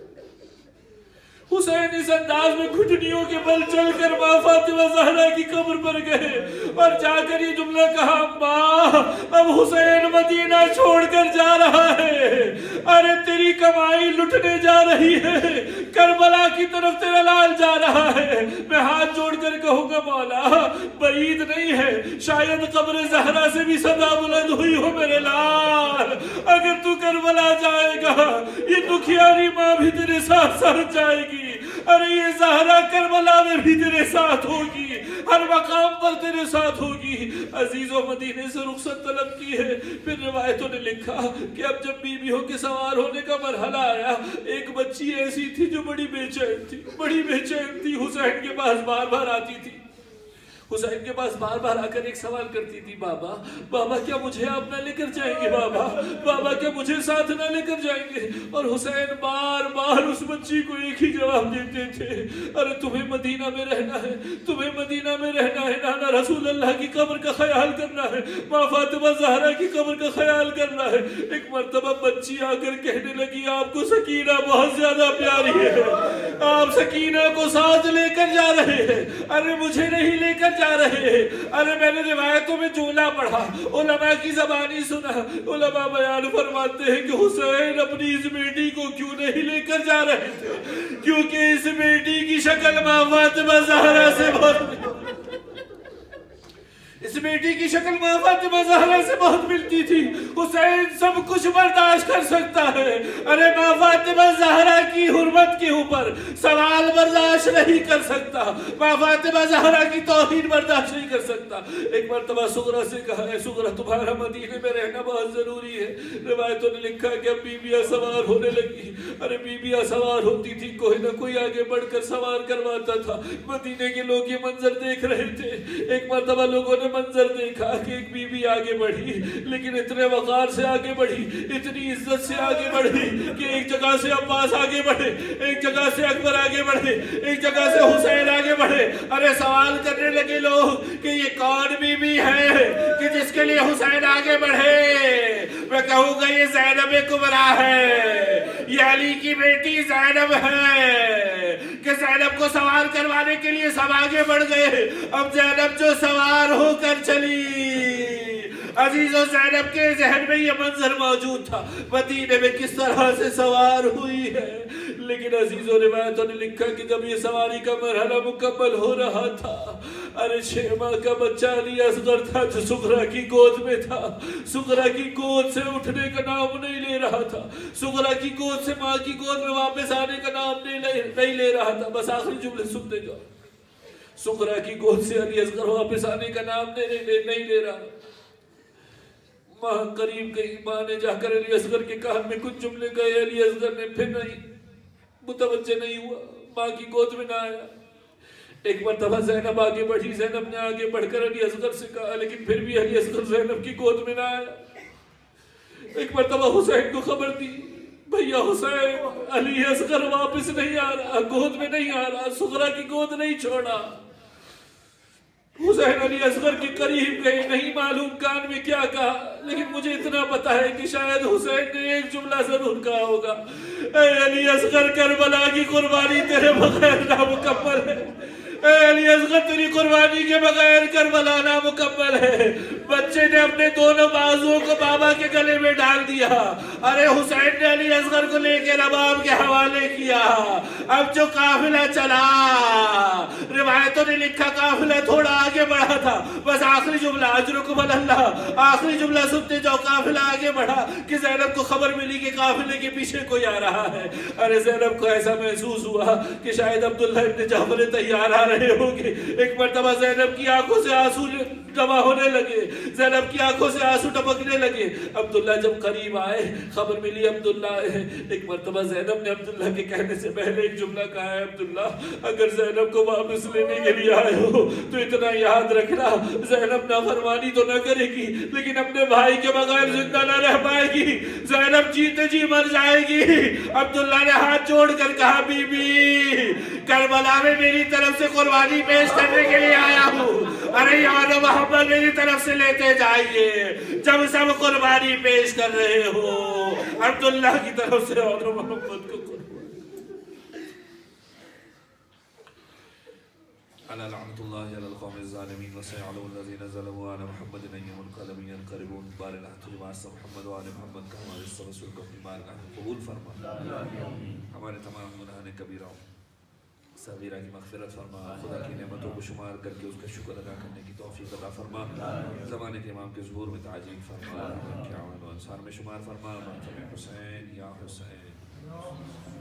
حسین اس انداز میں گھٹنیوں کے بل چل کر ماں فاطمہ زہرا کی قبر پر گئے اور جا کر یہ جملہ کہا ماں اب حسین مدینہ چھوڑ کر جا رہا ہے، ارے تیری کمائی لٹنے جا رہی ہے، کربلا کی طرف تیرا لال جا رہا ہے. میں ہاتھ جوڑ کر کہوں گا مولا بعید نہیں ہے، شاید قبر زہرا سے بھی صدا بلند ہوئی ہو میرے لال، اگر تو کربلا جائے گا یہ دکھیاری ماں بھی تیرے ساتھ ساتھ جائے گی، ارے یہ زہرا کربلا میں بھی تیرے ساتھ ہوگی، ہر مقام پر تیرے ساتھ ہوگی. عزیزوں مدینے سے رخصت طلب کی ہے. پھر روایتوں نے لکھا کہ اب جب بیویوں کے سوار ہونے کا مرحلہ آیا، ایک بچی ایسی تھی جو بڑی بے چین تھی، حسین کے پاس بار بار آتی تھی، حسین کے پاس بار بار آ کر ایک سوال کرتی تھی بابا کیا مجھے آپ نہ لے کر جائیں گے، بابا کیا مجھے ساتھ نہ لے کر جائیں گے. اور حسین بار بار اس بچی کو ایک ہی جواب دیتے تھے، ارے تمہیں مدینہ میں رہنا ہے، تمہیں مدینہ میں رہنا ہے، نانا رسول اللہ کی قبر کا خیال کرنا ہے، ماں فاطمہ زہرا کی قبر کا خیال کرنا ہے. ایک مرتبہ بچی آ کر کہنے لگی آپ کو سکینہ بہت زیادہ پیاری ہے، آپ سکینہ کو ساتھ لے کر جا رہے ہیں، ارے مجھے نہیں لے کر جا رہے ہیں۔ ارے میں نے روایتوں میں جملہ پڑھا، علماء کی زبانی سنا، علماء بیان فرماتے ہیں کہ حسین اپنی اس بیٹی کو کیوں نہیں لے کر جا رہے تھے، کیونکہ اس بیٹی کی شکل ماں فاطمہ زہرا سے بہت اس بیٹی کی شکل ماں فاطمہ زہرا سے بہت ملتی تھی۔ حسین سب کچھ برداشت کر سکتا ہے، ارے ماں فاطمہ زہرا کی حرمت کے اوپر سوال برداشت نہیں کر سکتا، ماں فاطمہ زہرا کی توہین برداشت نہیں کر سکتا۔ ایک مرتبہ سغرا سے کہا ہے، سغرا تمہارا مدینے میں رہنا بہت ضروری ہے۔ روایتوں نے لکھا کہ اب بیویاں سوار ہونے لگی، ارے بیویاں سوار ہوتی تھی، کوئی نہ کوئی آگے بڑھ کر سوار کرواتا تھا۔ مدینے کے لوگ یہ منظر دیکھ رہے تھے۔ ایک مرتبہ لوگوں نے منظر دیکھا کہ ایک بی بی آگے بڑھی، لیکن اتنے وقار سے آگے بڑھی، اتنی عزت سے آگے بڑھی کہ ایک جگہ سے عباس آگے بڑھے، ایک جگہ سے اکبر آگے بڑھے، ایک جگہ سے حسین آگے بڑھے۔ ارے سوال کرنے لگے لوگ کہ یہ کون بی بی ہے کہ جس کے لیے حسین آگے بڑھے؟ میں کہوں گا یہ زینب کبریٰ ہے، یہ علی کی بیٹی زینب ہے کہ زینب کو سوار کروانے کے لیے سب آگے بڑھ گئے۔ اب زینب جو سوار ہو کر چلی، عزیزو زینب کے ذہن میں یہ منظر موجود تھا، مدینے میں کس طرح سے سوار ہوئی ہے۔ لیکن عزیزو روایتوں نے لکھا کہ جب یہ سواری کا مرحلہ مکمل ہو رہا تھا، ارے 6 ماہ کا بچہ علی اصغر تھا جو سغرا کی گود میں تھا، سغرا کی گود سے اٹھنے کا نام نہیں لے رہا تھا، سغرا کی گود سے ماں کی گود میں واپس آنے کا نام نہیں لے رہا تھا۔ بس آخری جملے سنتے جاؤ، سغرا کی گود سے علی اصغر واپس آنے کا نام نہیں لے رہا۔ ماں قریب گئی، ماں نے جا کر علی اصغر کے کان میں کچھ جملے کہے، علی اصغر نے پھر نہیں متوجہ نہیں ہوا، ماں کی گود میں نہ آیا۔ ایک مرتبہ زینب آگے بڑھی، زینب نے آگے بڑھ کر علی اصغر سے کہا، لیکن پھر بھی علی اصغر زینب کی گود میں نہ آیا۔ ایک مرتبہ حسین کو خبر دی، بھیا حسین علی اصغر واپس نہیں آ رہا، گود میں نہیں آ رہا، سغرا کی گود نہیں چھوڑا۔ حسین علی اصغر کے قریب گئے، نہیں معلوم کان میں کیا کہا، لیکن مجھے اتنا پتا ہے کہ شاید حسین نے ایک جملہ ضرور کہا ہوگا، اے علی اصغر کربلا کی قربانی تیرے بغیر نامکمل ہے، اے علی اصغر تیری قربانی کے بغیر کربلا نامکمل ہے۔ بچے نے اپنے دونوں بازوؤں کو بابا کے گلے میں ڈال دیا، ارے حسین نے علی اصغر کو لے کے رباب کے حوالے کیا۔ اب جو قافلہ چلا، روایتوں نے لکھا قافلہ تھوڑا آگے بڑھا تھا، بس آخری جملہ اجرکم اللہ، آخری جملہ سنتے جاؤ، قافلہ آگے بڑھا کہ زینب کو خبر ملی کہ قافلے کے پیچھے کوئی آ رہا ہے۔ ارے زینب کو ایسا محسوس ہوا کہ شاید عبداللہ ابن جعفر طیار آ رہے ہوں گے۔ ایک مرتبہ زینب کی آنکھوں سے آنسو جمع ہونے لگے، زینب کی آنکھوں سے آنسو ٹپکنے لگے۔ عبداللہ جب قریب آئے، خبر ملی عبداللہ ہے۔ ایک مرتبہ زینب نے عبداللہ کے کہنے سے پہلے ایک جملہ کہا ہے، عبداللہ اگر زینب کو واپس لینے کے لیے آئے ہو تو اتنا یاد رکھنا، زینب نافرمانی تو نہ کرے گی لیکن اپنے بھائی کے بغیر زندہ نہ رہ پائے گی، زینب جیتے جی مر جائے گی۔ عبداللہ نے ہاتھ جوڑ کر کہا، بی بی کربلا میں میری طرف سے قربانی پیش کرنے کے لیے آیا ہوں، ارے یاد محمد میری طرف سے لیتے جائیے۔ جب سب قربانی پیش کر رہے ہو، عبداللہ کی طرف سے یاد محمد کو على لعنة الله على القوم الظالمين وسيعلم الذين ظلموا على محمد أن ينقلب ينقلبون بار الحمد لله محمد وعلى محمد كما رسول کو اپنی بارگاہ میں قبول فرما، ہمارے تمام گناہوں کبیرہ صغیرہ کی مغفرت فرما، خدا کی نعمتوں کو شمار کر کے اس کا شکر ادا کرنے کی توفیق عطا فرما، زمانے کے امام کے ظہور میں تعجیل فرما، ان کے اعوان و انصار میں شمار فرما، مرتبہ حسین یا حسین۔